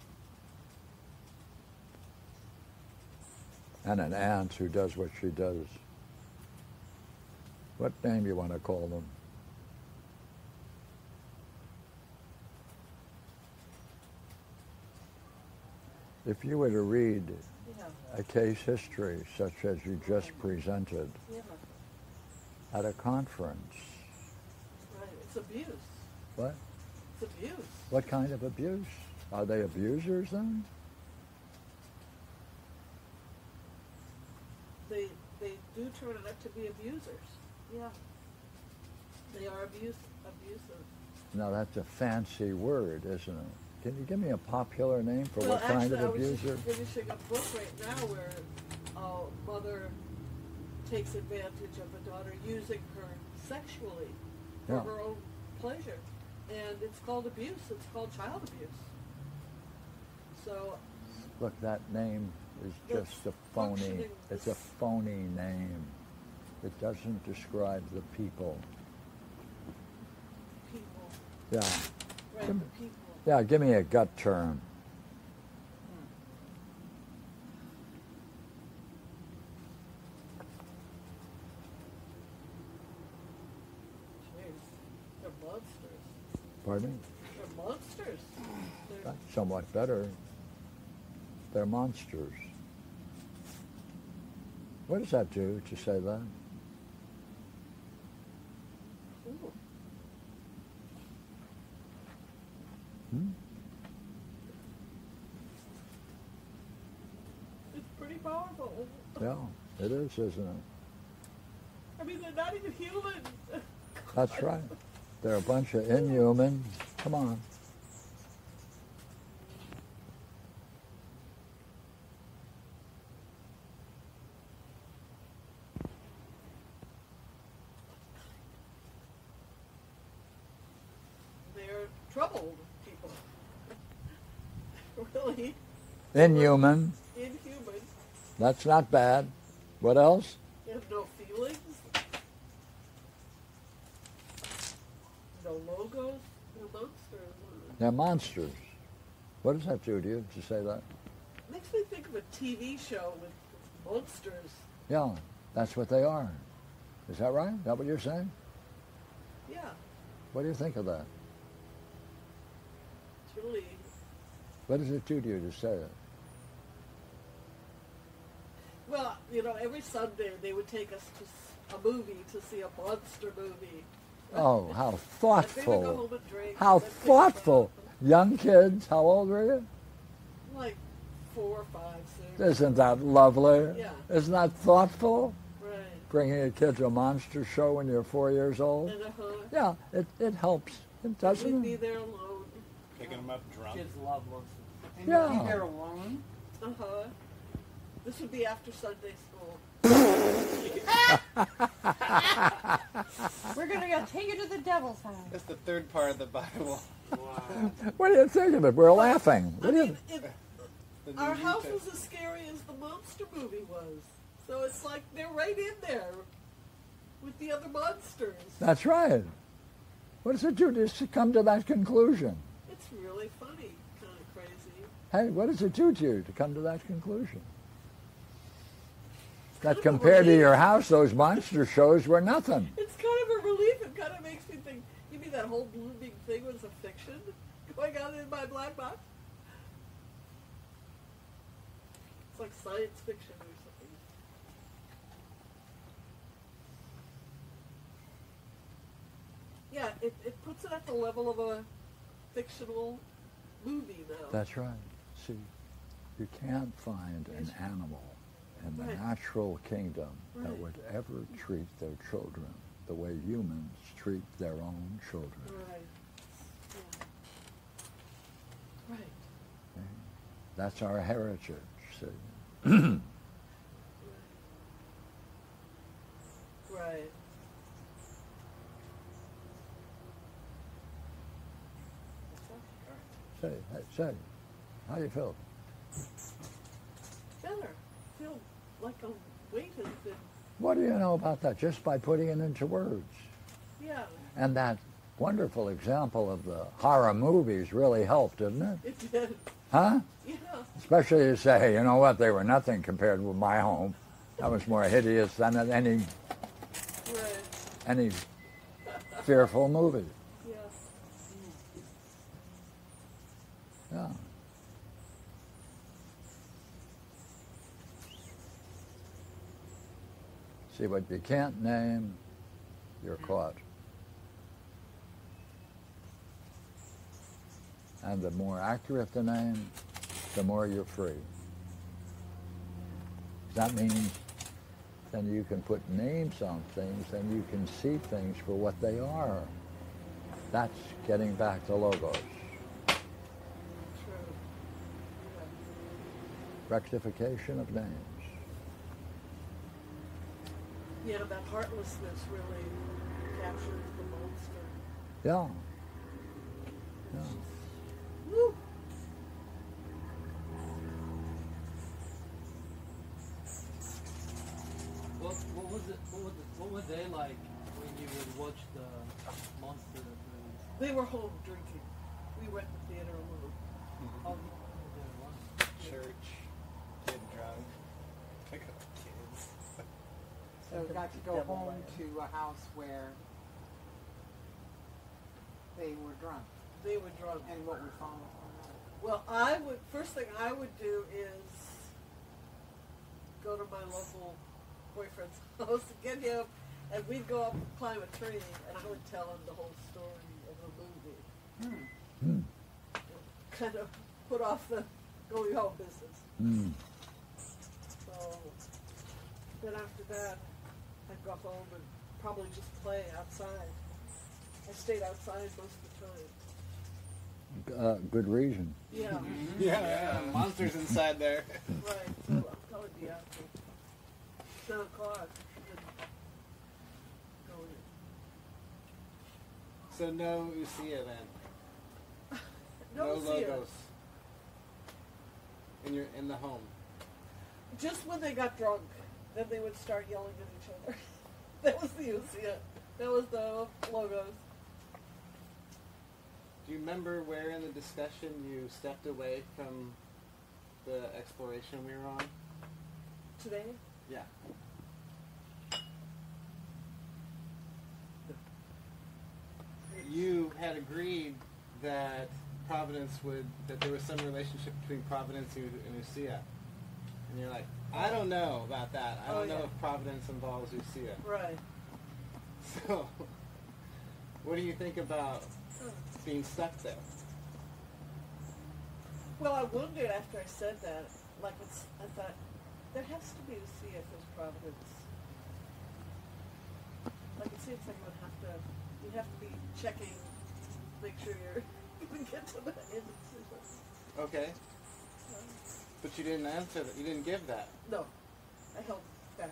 And an aunt who does what she does. What name you want to call them? If you were to read Yeah. a case history such as you just presented Yeah. at a conference, Right. It's abuse. what? It's abuse. What kind of abuse? Are they abusers then? They do turn it out to be abusers. Yeah. They are abusive. Now that's a fancy word, isn't it? Can you give me a popular name for Well, what kind actually, of I was abuser? just finishing a book right now where a mother takes advantage of a daughter using her sexually for Yeah. her own pleasure. And it's called abuse. It's called child abuse. So, Look, that name is That's just a phony. functioning. It's a phony name. It doesn't describe the people. people, Yeah, right, Come- the people. yeah. Give me a gut term. Jeez, they're monsters. Pardon me? They're monsters. They're, That's somewhat better. They're monsters. What does that do to say that? ooh, Hmm? it's pretty powerful. Yeah, it is, isn't it? I mean, they're not even human. That's right. They're a bunch of inhumans. Come on. They're troubled people. Really Inhuman. inhuman. That's not bad. What else? They have no feelings. No logos. They're monsters. They're monsters. What does that do to you to say that? Makes me think of a TV show with monsters. Yeah, that's what they are. Is that right? Is that what you're saying? Yeah, What do you think of that? it's really. What does it do to you to say it? Well, you know, every Sunday they would take us to a movie to see a monster movie. Oh, how And they would go thoughtful. home and drink. How and then think thoughtful. about Young kids, how old were you? them. Like 4, 5, 6. Isn't that lovely? Yeah. Isn't that thoughtful? Right. Bringing a kid to a monster show when you're 4 years old? And Yeah, it helps. It we'd doesn't be it? there alone. Picking them up drunk. Kids love monsters. And Yeah. you'd be there alone. This would be after Sunday school. We're gonna take you to the devil's house. That's the third part of the Bible. Wow. What do you think of it? We're laughing. I What do you mean, The our New house Testament. was as scary as the monster movie was. So it's like they're right in there with the other monsters. That's right. What does it do to come to that conclusion? It's really funny, kind of crazy. Hey, what does it do to you to come to that conclusion? kind That of a compared to relief. your house, those monster shows were nothing. It's kind of a relief. It kind of makes me think, you mean that whole blooming thing was a fiction going on in my black box? It's like science fiction or something. Yeah, it puts it at the level of a fictional movie now. That's right. See, you can't find an animal in the Right. natural kingdom that Right. would ever treat their children the way humans treat their own children. Right. Yeah. Right. That's our heritage, see. Right. Say, how do you feel? Better. Feel like a weight has been. What do you know about that? Just by putting it into words. Yeah. Yeah, And that wonderful example of the horror movies really helped, didn't it? it did. Huh? Yeah, Especially to say, you know what, they were nothing compared with my home. That was more hideous than right. any fearful movie. Yeah. Yeah. See, what you can't name, you're caught. And the more accurate the name, the more you're free. That means then you can put names on things and you can see things for what they are. That's getting back to logos. True. Rectification of names. Yeah, that heartlessness really captures the monster. Yeah. Yeah. Woo! What were they like when you would watch the monster movies? They were home drinking. We went to the theater alone. How Church, get drunk, pick up kids. So we got to go home to a house where they were drunk. They were drunk. And what we found was Well, first thing I would do is go to my local boyfriend's house and get him, and we'd go up and climb a tree, and I would tell him the whole story of the movie. Kind of put off the going home business. So then after that, I'd go home and probably just play outside. I stayed outside most of the time. Good reason. Yeah. Yeah, monsters inside there. Right, so I'll probably be out till 10 o'clock. Go in. So no Usia then. No, see it. logos. In the home. Just when they got drunk, then they would start yelling at each other. That was the Usia. That was the logos. Do you remember where in the discussion you stepped away from the exploration we were on? Today? Yeah. You had agreed that that there was some relationship between Providence and Usia. And you're like, I don't know about that. I don't know if Providence involves Usia. Right. So, what do you think about being stuck there? Well, I wondered after I said that, I thought, there has to be Usia if there's Providence. It seems like you'd have to be checking, make sure you can get to the end. Okay. But you didn't answer that. You didn't give that. No, I held back.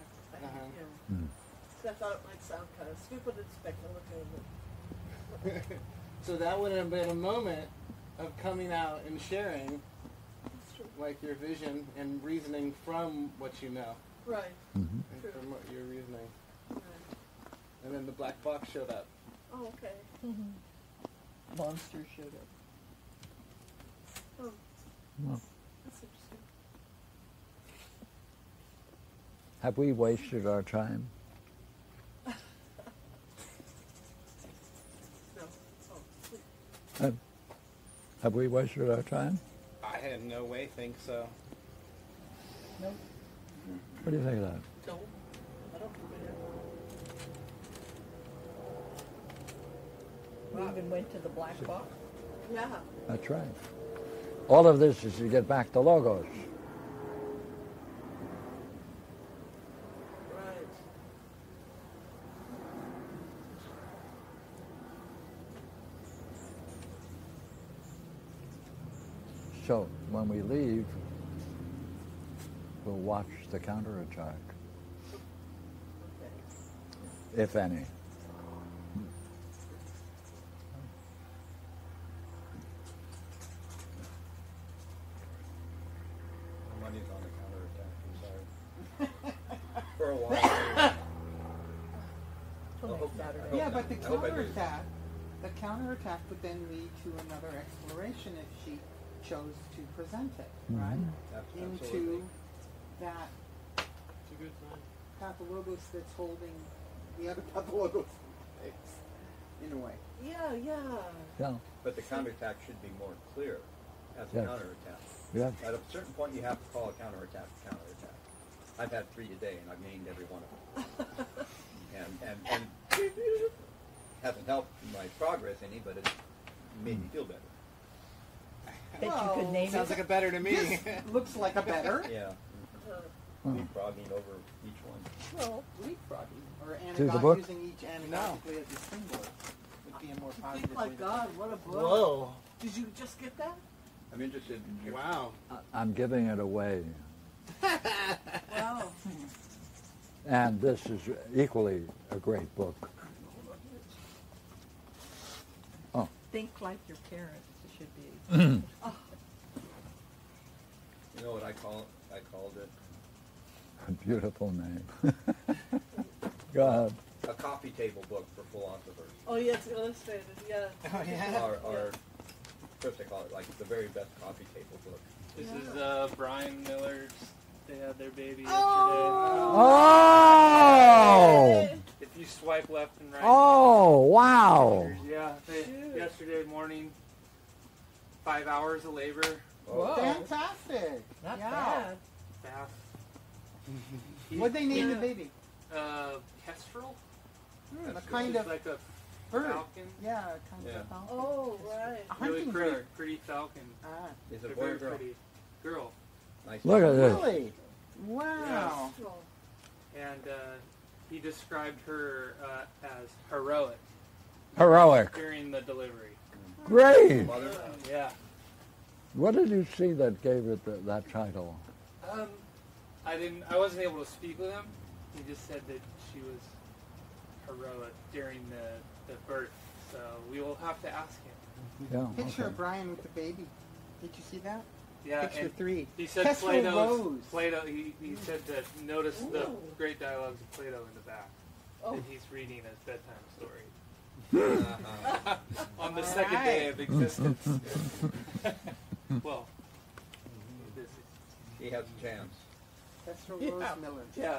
I thought it might sound kind of stupid and speculative. So that would have been a moment of coming out and sharing, like your vision and reasoning from what you know. Right. And from what you're reasoning. Right. And then the black box showed up. Oh, okay. Monster showed up. Oh, Well, that's interesting. have we wasted our time? No. Oh, sleep. Have we wasted our time? I in no way think so. Nope. What do you think of that? No, I don't think we We even went to the black box. did. Yeah. That's right. All of this is to get back to logos. Right. So when we leave, we'll watch the counterattack, Okay. if any. Money's on the counterattack. I'm sorry. For a while. till next Saturday. Yeah, but the I hope I do. counterattack would then lead to another exploration if she chose to present it, Mhm. right? Absolutely. Into that It's a good sign. Papalogos that's holding the other Papalogos face, in a way. Yeah, yeah. Yeah. But the counterattack should be more clear as a Yes. counterattack. Yes. At a certain point, you have to call a counterattack a counterattack. I've had 3 today, and I've named every one of them. and hasn't helped my progress any, but it's made me feel better. Bet you could name Sounds it. like a better to me. This looks like a better. Yeah. Leapfrogging over each one. Well, Leapfrogging, or the anagon, book? using each anagogically as a symbol would be a more positive Think, my way to God, what a book. Whoa. Did you just get that? I'm interested in your Wow. I'm giving it away. Wow. And this is equally a great book. Oh, think like your parents. It should be. You know what I call it? I called it a beautiful name. Go ahead. a coffee table book for philosophers. Oh, yeah, it's illustrated, yeah. Oh, yeah. Or first I call it like the very best coffee table book. This is Brian Miller's. They had their baby yesterday. Oh! If you swipe left and right. Oh, wow. Yeah, yesterday morning, 5 hours of labor. Oh. Fantastic. Not Yeah. bad. Fast. What'd they name the baby? Kestrel? A kind of like a bird. falcon. Yeah, a kind Yeah. of falcon. Oh, right. A Really hunting pretty, bird. pretty falcon. Ah, Is it They're a boy or very girl? pretty. Girl. Nice. Look at this. really? Wow. And he described her as heroic Heroic. during the delivery. Great. Mother? Yeah. What did you see that gave it that title? I wasn't able to speak with him. He just said that she was heroic during the birth. So we will have to ask him. Yeah. Picture Okay. of Brian with the baby. Did you see that? Yeah, Picture and 3. he said Kestrel Rose. Plato. He said that notice the great dialogues of Plato in the back. Oh. That he's reading his bedtime story Uh-huh. on the All second right. day of existence. Well, this is, He has a chance. Kestrel Yeah. Rose Miller. yeah.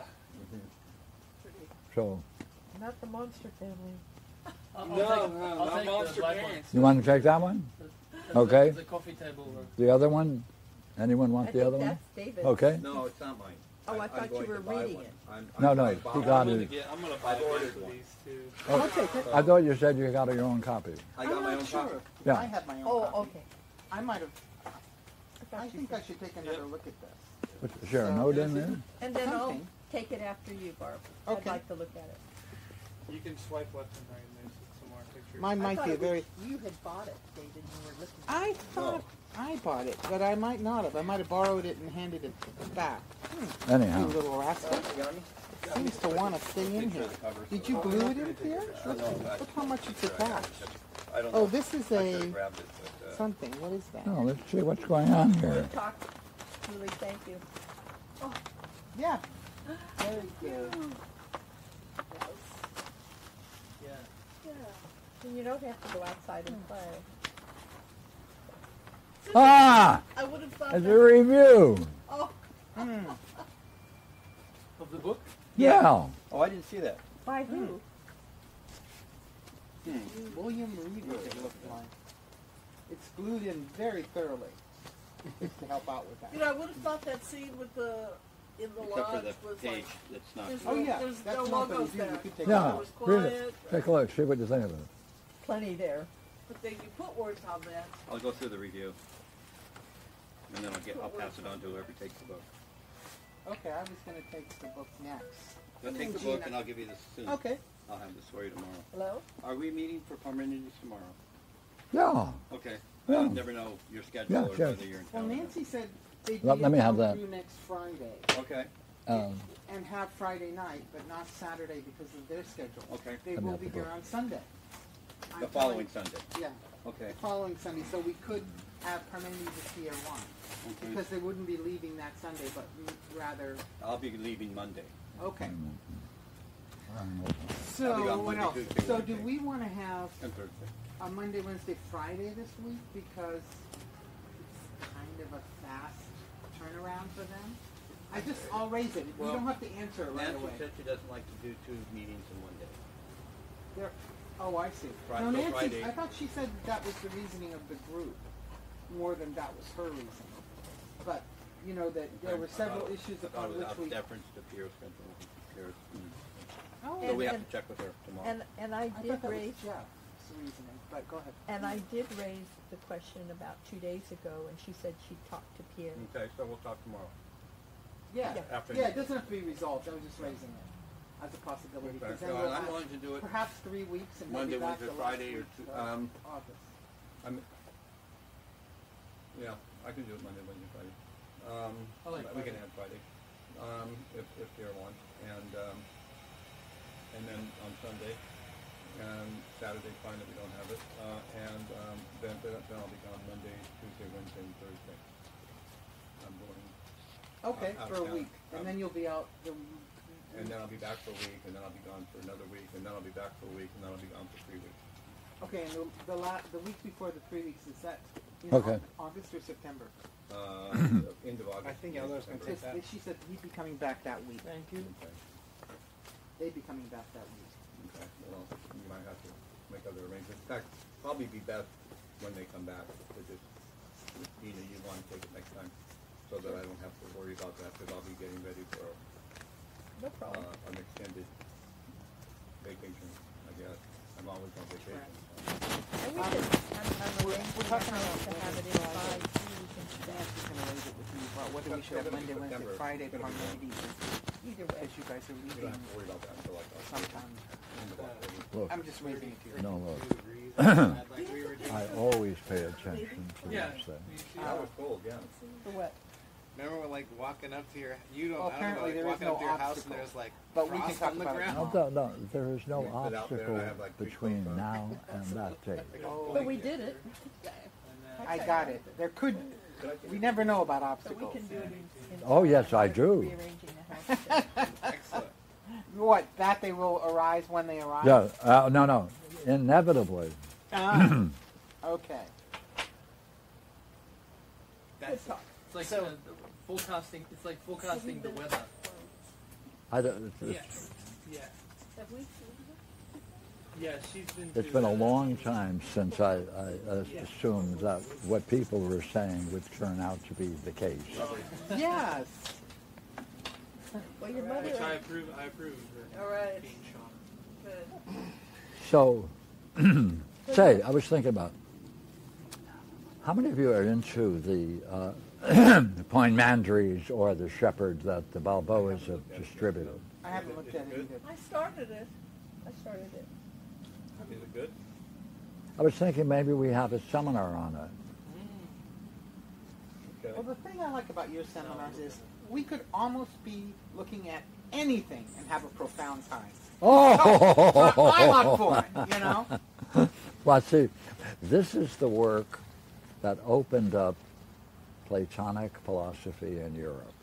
So, Not the monster family. I'll No, take, no, I'll not take the monster black parents. you want to take that one? one. Okay. The coffee table. The other one? Anyone want I the think other one? that's David. Okay. No, it's not mine. Oh, I I'm thought you going were to buy reading one. it. No, I he bought got one. it. I'm gonna buy I've both ordered of one. these too. I'll take it. I thought you said you got your own copy. I I'm got my not own sure. copy. Yeah. I have my own Oh, copy. okay. I might have. thought I you think said- I should take another look at this. Is there a note in there? And then I'll Something. take it after you, Barb. Okay. I'd like to look at it. You can swipe left and right and there's some more pictures. Mine I might thought be a it was- very. You had bought it, David, and you were looking. I thought I bought it, but I might not have. I might have borrowed it and handed it back. You Anyhow. little rascal. Seems to want to stay in here. Did you glue it in here? Look how much it's attached. I don't Oh, know. this is I should a have grabbed it, but, something. What is that? No, let's see what's going on here. Good talk. Julie, thank you. Yeah. Very good. Yeah. And you don't have to go outside and play. Ah! I would have thought It's a that. review. Oh, Of the book? Yeah. Oh, I didn't see that. By who? William Reader, it looked like. It's glued in very thoroughly. Just to help out with you that. know, I would have thought that scene with the in the Except for lodge the was page like that's not. there's Oh no, yeah, there's that's no not the logos review. there. We could take Yeah. It was Read quiet, it. Take a look. See what you think of it. Plenty there. but then you put words on that. I'll go through the review. And then I'll pass it on to whoever takes the book. Okay, I was going to take the book next. I'll take the Gina. book and I'll give you this soon. Okay. I'll have this for you tomorrow. Hello? Are we meeting for Parmenides tomorrow? Yeah. Okay. Yeah. I'll never know your schedule Yeah, or sure. whether you're in Well, town. or not. Nancy said they'd Let me have come that. through next Friday Okay. and have Friday night, but not Saturday because of their schedule. Okay. They Let me will have be the here book. on Sunday. The following Sunday. Yeah, Okay. the following Sunday. So we could have Parmenides here one Okay. because they wouldn't be leaving that Sunday, but rather. I'll be leaving Monday. Okay. I'll be gone So what Monday, else? Tuesday, So do Wednesday. we want to have And Thursday. a Monday, Wednesday, Friday this week because it's kind of a fast turnaround for them? I'll raise it. We Well, don't have to answer it right Nancy away. said she doesn't like to do 2 meetings in one day. Oh, I see. Friday- No, so Nancy, Friday. I thought she said that was the reasoning of the group, more than that was her reason. But, you know, that there were several issues upon which we... Deference to Pierce, Pierce. Oh, So we have And- to check with her tomorrow. And I I did thought that was raise, Jeff's reasoning, but go ahead. and I did raise the question about 2 days ago, and she said she talked to Pierre. Okay, so we'll talk tomorrow. Yeah, After- yeah, it doesn't have to be resolved. I was just raising it as a possibility. Okay, Because then so we'll I'm have willing to do it perhaps 3 weeks and Monday, maybe back Wednesday, to last Friday, or week two- of August. Yeah, I can do it Monday, Wednesday, Friday. I like We can Friday. add Friday, if Pierre wants, and then on Sunday, and Saturday, fine if we don't have it, and then I'll be gone Monday, Tuesday, Wednesday, and Thursday. I'm going, Okay, out of for a town. week, and then you'll be out the. and then I'll be back for a week, and then I'll be gone for another week, and then I'll be back for a week, and then I'll be gone for 3 weeks. Okay, and the week before the 3 weeks is that in Okay. August or September? End of August. I think Elder's gonna take that. She said he'd be coming back that week. Thank you. Okay, They'd be coming back that week. okay, well, we might have to make other arrangements. In fact, probably be best when they come back, to just, Dina, you want to take it next time, so that I don't have to worry about that, because I'll be getting ready for No problem. an extended vacation, I guess. I'm always on vacation. And we can, I'm arranging the talking house about to have it Wednesday, in Friday. 5 so we can stay Nancy's gonna raise it with you about whether we It's should have gonna be Monday, Wednesday, September. Friday It's gonna be part meetings, either way. as you guys are We don't leaving have to worry about that until like sometime. end of October. Look, I'm just raising it to you. no, look, Like we were doing. I always pay attention to Yeah. these things. you should- That was cold, yeah. For what? Remember, like walking up to your, Well, I don't know, apparently like there is walking no up to your house and obstacle. there's like But we can frost talk on the about it ground. No, there is no We sit out there and I obstacle have, like, three between coats on. now and that date. Oh, But we did it. I got it. There could, Could I take we never know about So we obstacles. can do it in. Oh, yes, I do. Rearranging the house. Excellent. What, that they will arise when they arise? Yeah, no, inevitably. Ah, okay. That's It's like So- forecasting. It's like forecasting the weather. I don't, Yeah, yeah, Have we? yeah. She's been. it's to, been a long time since I assumed that what people were saying would turn out to be the case. Yes. Well, your mother. Which I approve. I approve. All right. Being shocked. Good. So, say, I was thinking about, how many of you are into the Poindmandarys or the Shepherd that the Balboas have distributed? I haven't looked at it either. I started it. Is it good? I was thinking maybe we have a seminar on it. Okay. Well, the thing I like about your seminars is we could almost be looking at anything and have a profound time. Oh! So I'm up for it, you know? Well, see, this is the work that opened up Platonic philosophy in Europe.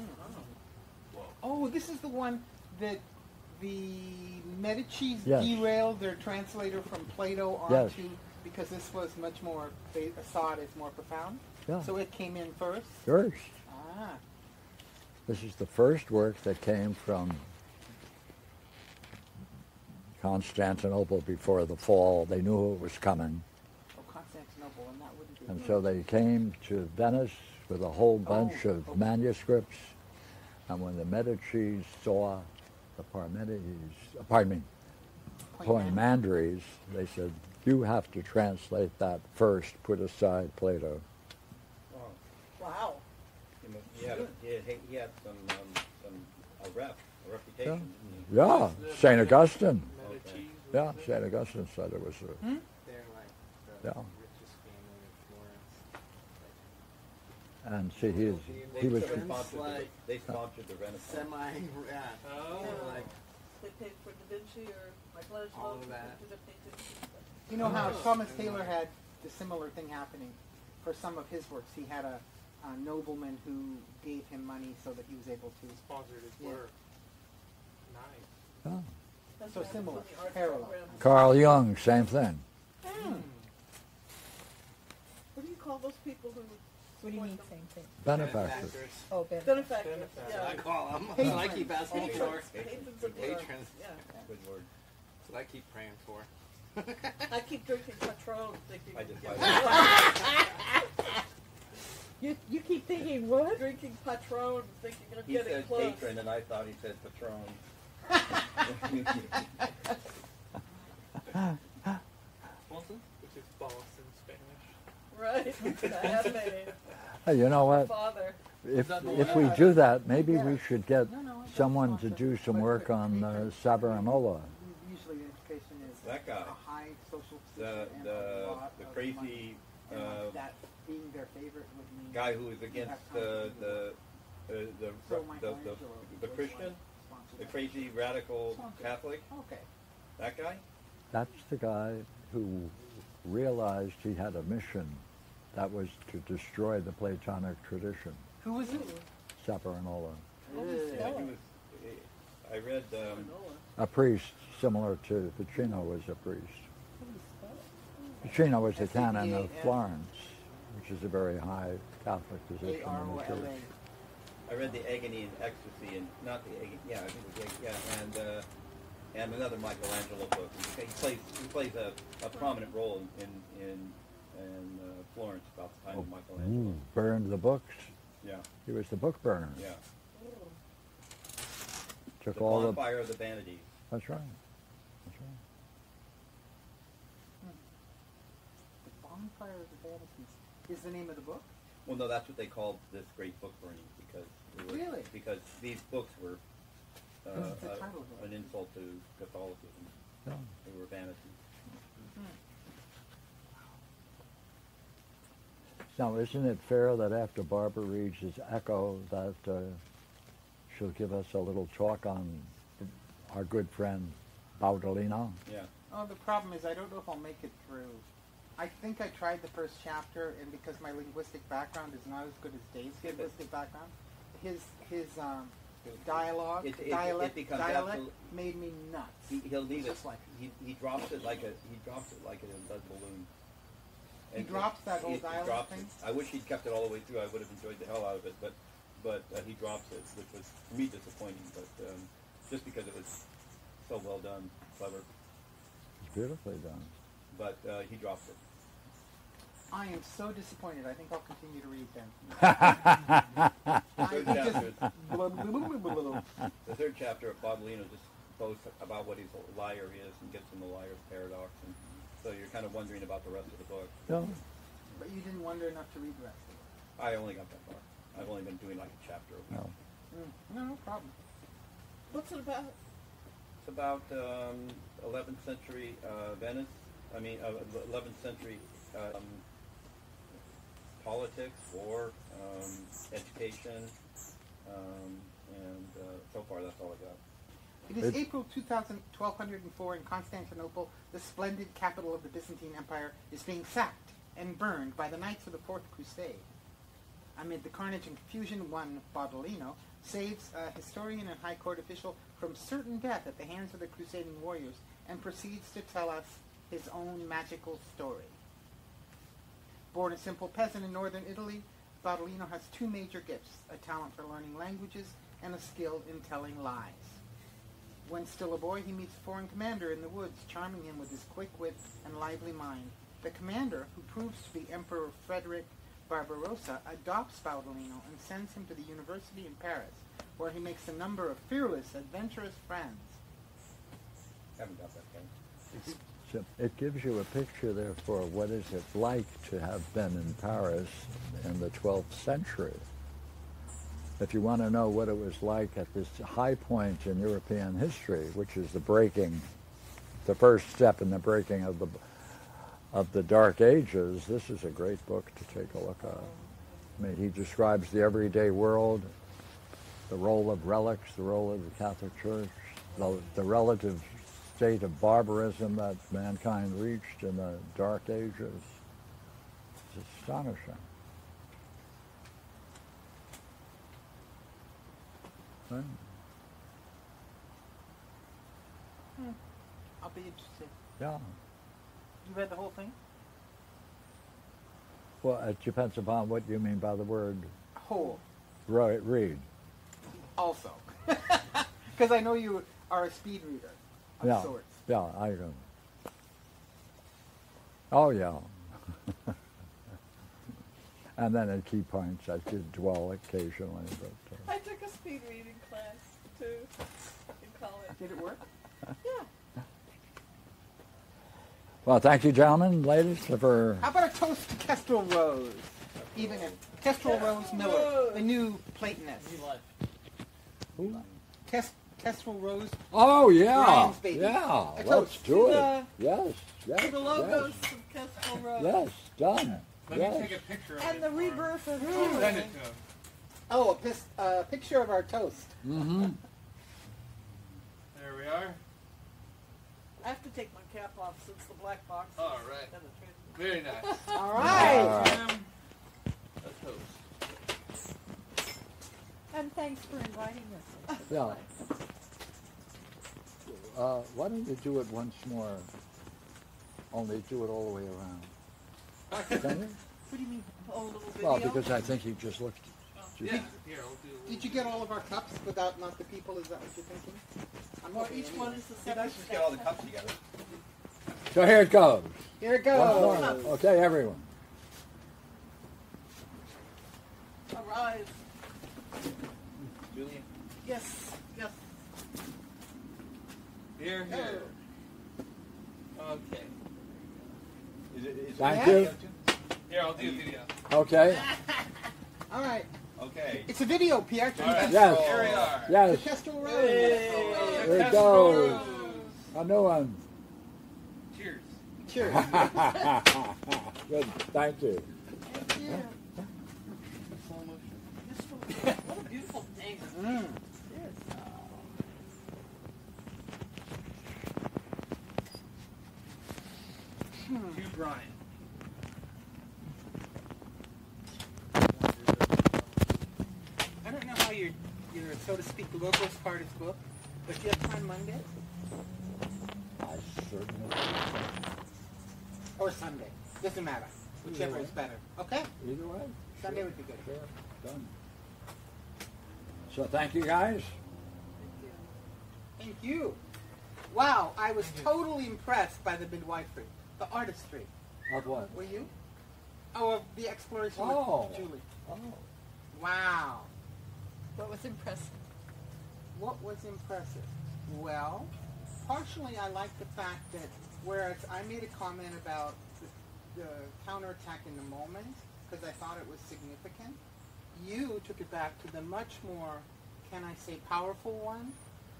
Oh, this is the one that the Medicis Yes. derailed their translator from Plato onto Yes. because this was much more, they saw it as more profound. Yeah. So it came in first. First, Ah, this is the first work that came from Constantinople before the fall. They knew it was coming. oh, Constantinople, and that wouldn't be. And so they came to Venice with a whole bunch Oh, of okay. manuscripts. And when the Medicis saw the Poindmandarys, they said, you have to translate that first, put aside Plato. Wow. Wow. He had a reputation. Yeah, St. Augustine. Medici. Yeah, St. Augustine said it was a, They're like the Yeah. richest family in Florence. and see, he was, They sponsored the Renaissance. Semi, yeah. Oh. Like, They paid for Da Vinci or Michelangelo. All of that. You know how Thomas Taylor had the similar thing happening for some of his works. He had a nobleman who gave him money so that he was able to. Sponsored his Yeah. work. Nice. yeah. Has So methods similar, in the art parallel. program. Carl Jung, same thing. What do you call those people who? What do you mean, support them? same thing? Benefactors. Oh, Ben. Benefactors. Benefactors, Yeah. I call them. Patrons. I keep asking for. Patrons. Patrons of the art. Patrons. Yeah. Good word. That's what I keep praying for. I keep drinking Patron, thinking. I just yeah. You keep thinking what? Drinking Patron, thinking I'm He getting said close. patron, and I thought he said Patron. Wilson? Which is boss in Spanish. Right. I have made Hey, you know what? father. If we do that, maybe we should get No, no, someone to do some work on Savonarola. Usually education is That guy. a high social The position and the a lot the of crazy money. And like that being their favorite would mean guy who was you against have time to do it. So the Michelangelo the was Christian, like, sponsored the that. crazy radical Sponsored. Catholic. Okay. That guy. That's the guy who realized he had a mission. That was to destroy the Platonic tradition. Who was it? Savonarola. Yeah, he was. I read. A priest similar to Ficino was a priest. Ficino was the canon of Florence, which is a very high Catholic position in the A-R-O-L-A. church. I read the Agony and Ecstasy, and not the Agony. Yeah, I think it was and another Michelangelo book. He plays a prominent role in Florence about the time of Michelangelo. Burned the books. Yeah, He was the book burner. yeah. Took The all the. Bonfire of the Vanities. That's right. That's right. The Bonfire of the Vanities is the name of the book? Well, no, that's what they called this great book burning because Really? because these books were What's the title of it? an insult to Catholicism. Yeah. They were vanities. Now, isn't it fair that after Barbara reads his Echo that she'll give us a little talk on our good friend Baudolino? Yeah. Oh, the problem is I don't know if I'll make it through. I think I tried the first chapter, and because my linguistic background is not as good as Dave's linguistic background, his dialogue, dialect becomes made me nuts. He'll need It's it. just like He drops it like a lead balloon. He drops that whole dialogue drops thing? it. I wish he'd kept it all the way through. I would have enjoyed the hell out of it, but he drops it, which was for me disappointing. But just because it was so well done, clever, It's beautifully done. but he drops it. I am so disappointed. I think I'll continue to read them. Third I chapter, just, the third chapter of Baudolino just boasts about what he's a liar is and gets in the liar's paradox, and so you're kind of wondering about the rest of the book. No, but you didn't wonder enough to read the rest of it. I only got that far. I've only been doing like a chapter a week. no. No problem. What's it about? It's about 11th century Venice. 11th century politics, war, education, and so far that's all I got. It is April 1204 in Constantinople. The splendid capital of the Byzantine Empire is being sacked and burned by the Knights of the Fourth Crusade. Amid the carnage and confusion, one Baudolino saves a historian and high court official from certain death at the hands of the crusading warriors and proceeds to tell us his own magical story. Born a simple peasant in northern Italy, Baudolino has two major gifts, a talent for learning languages and a skill in telling lies. When still a boy, he meets a foreign commander in the woods, charming him with his quick wit and lively mind. The commander, who proves to be Emperor Frederick Barbarossa, adopts Baudolino and sends him to the university in Paris, where he makes a number of fearless, adventurous friends. Haven't got that far. So it gives you a picture, therefore, what is it like to have been in Paris in the 12th century. If you want to know what it was like at this high point in European history, which is the first step in the breaking of the Dark Ages, this is a great book to take a look at. I mean, he describes the everyday world, the role of relics, the role of the Catholic Church, the relative state of barbarism that mankind reached in the Dark Ages. It's astonishing. Right? I'll be interested. Yeah. You read the whole thing? Well, it depends upon what you mean by the word Whole. read. Also. Because I know you are a speed reader of Yeah. sorts. Yeah, I can. Oh, yeah. And then at key points, I did dwell occasionally. But, I took a speed reading class too in college. Did it work? Yeah. well, thank you, gentlemen, ladies, for. How about a toast to Kestrel Rose? Even if Kestrel Rose Miller, the new Platonist. He left. Who? Kestrel Rose. Oh, yeah. Ryan's baby. Yeah, A let's toast do to it. Yes, yes. The logos Yes, of Kestrel Rose. yes done. Let yes. me take a picture of it. And the for him. rebirth of Send Julie. it to him. Oh, a picture of our toast. Mm-hmm. There we are. I have to take my cap off since the black box is All right. penetrating. Very nice. All right. Sam, a toast. And thanks for inviting us. Yeah. Why don't you do it once more? Only do it all the way around. Can you? What do you mean? Oh, a little video. Well, because I think he just looked. Yeah. Here, I'll do. Did you get all of our cups without not the people? Is that what you're thinking? I'm Or hoping each anyway. one is a Let's separate. just get all the cups together. So here it goes. Here it Once more. goes. Okay, everyone. Arise. Julian? Yes. Yes. Here, here. Okay. Is Thank it you. Here, I'll do a video. Okay. All right. Okay. It's a video, Pierre. All right. Yes. Here we are. The Yes. Kestrel Rose. Here it goes. A new one. Cheers. Cheers. Good. Thank you. Thank you. What a beautiful day. Mm. Yes. To Brian. I don't know how your so to speak logos part is booked, but do you have time Monday I certainly. or Sunday? Doesn't matter. Whichever Either is better. Okay. Either way. Sunday Sure. would be good. Sure. Done. So thank you guys. Thank you. Wow, I was totally impressed by the midwifery, the artistry. Of what? Were you? Oh, of the exploration Oh. with Julie. Oh. Wow. What was impressive? What was impressive? Well, partially I like the fact that whereas I made a comment about the counterattack in the moment because I thought it was significant, you took it back to the much more, can I say, powerful one,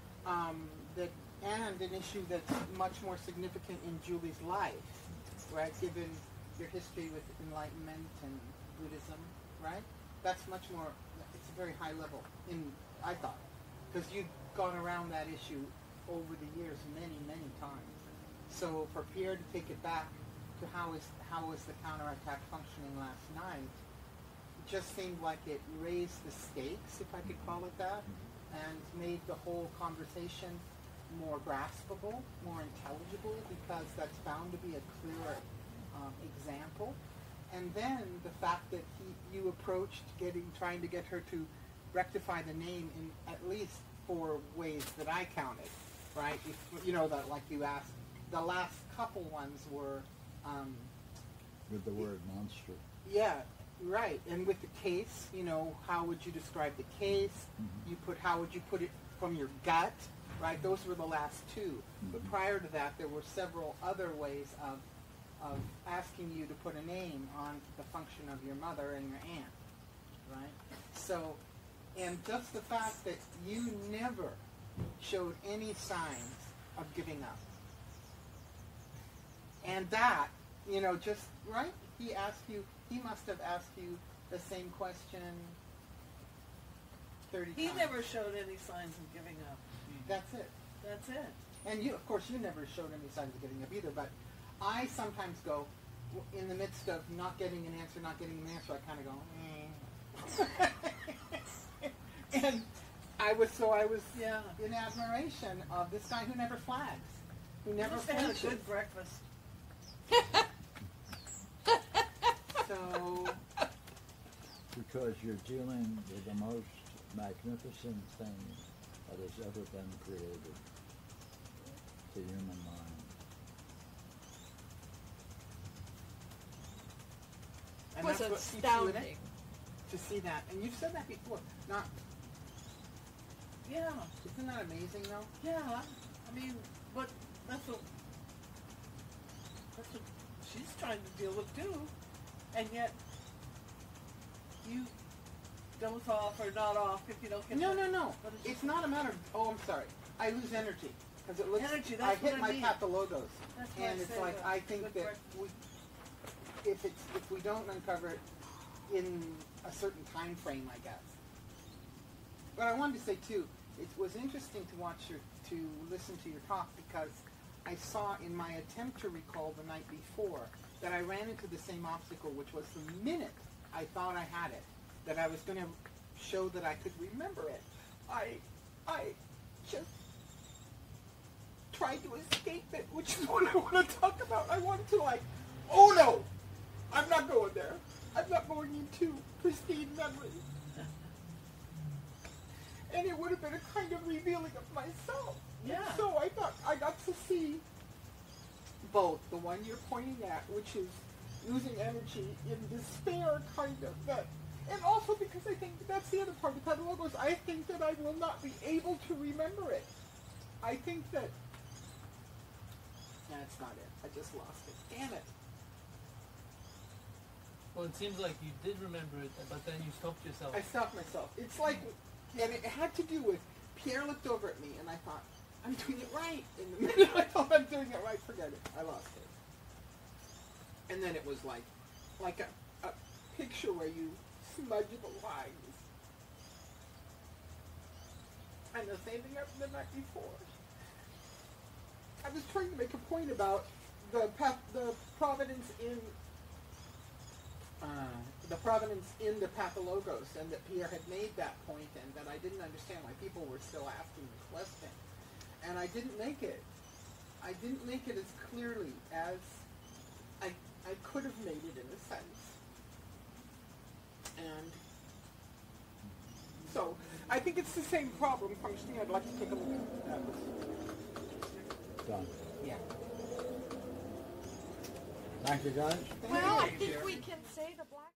and an issue that's much more significant in Julie's life, right? Given your history with Enlightenment and Buddhism, right? That's much more. It's a very high level. I thought, because you've gone around that issue over the years many, many times. So for Pierre to take it back to how was the counterattack functioning last night, it just seemed like it raised the stakes, if I could call it that, and made the whole conversation more graspable, more intelligible, because that's bound to be a clearer example. And then the fact that you approached trying to get her to rectify the name in at least 4 ways that I counted, right? If, that like you asked, the last couple ones were, With the word monster. yeah, right. And with the case, how would you describe the case? Mm-hmm. How would you put it from your gut, right? Those were the last 2. But prior to that, there were several other ways of asking you to put a name on the function of your mother and your aunt, right? So, and just the fact that you never showed any signs of giving up. And that, just, right? He must have asked you the same question 30 He times. never showed any signs of giving up. That's it. That's it. And you, of course, you never showed any signs of giving up either, but I sometimes go, in the midst of not getting an answer, I kind of go, And I was Yeah. in admiration of this guy who never flags. who never Must have had a flinches. good breakfast. So, Because you're dealing with the most magnificent thing that has ever been created, the human mind. and was that's what keeps you in it, astounding. to see that. And you've said that before. Not, Yeah, isn't that amazing though? yeah. I mean, but that's what she's trying to deal with too, and yet you doze off or not off if you don't get No, the- no, no. What is It's it? not a matter of, oh, I'm sorry. I lose energy. Because it looks, Energy, I that's hit what I my mean. pathologos. That's what And I it's said, like, I think good that breakfast. if we don't uncover it in a certain time frame, I guess. But I wanted to say too, it was interesting to listen to your talk because I saw in my attempt to recall the night before that I ran into the same obstacle, which was the minute I thought I had it, that I was going to show that I could remember it. I just tried to escape it, which is what I want to talk about. I wanted to oh no, I'm not going there. I'm not going into pristine memory. And it would have been a kind of revealing of myself. Yeah. And so I thought I got to see both the one you're pointing at, which is losing energy in despair, kind of, that, and also because I think that's the other part of Pathologos. I think that I will not be able to remember it. I think that that's not it. I just lost it. Damn it. Well, it seems like you did remember it, but then you stopped yourself. I stopped myself. It's like, and it had to do with Pierre looked over at me, and I thought, I'm doing it right. And the minute I thought I'm doing it right, forget it. I lost it. And then it was like a picture where you smudge the lines. And the same thing happened the night before. I was trying to make a point about the providence in the Pathologos, and that Pierre had made that point, and that I didn't understand why people were still asking the question. And I didn't make it. I didn't make it as clearly as I could have made it in a sense. And so I think it's the same problem functioning. I'd like to take a look at that. Done. Yeah. Thank you, guys. Well, I think we can say the black.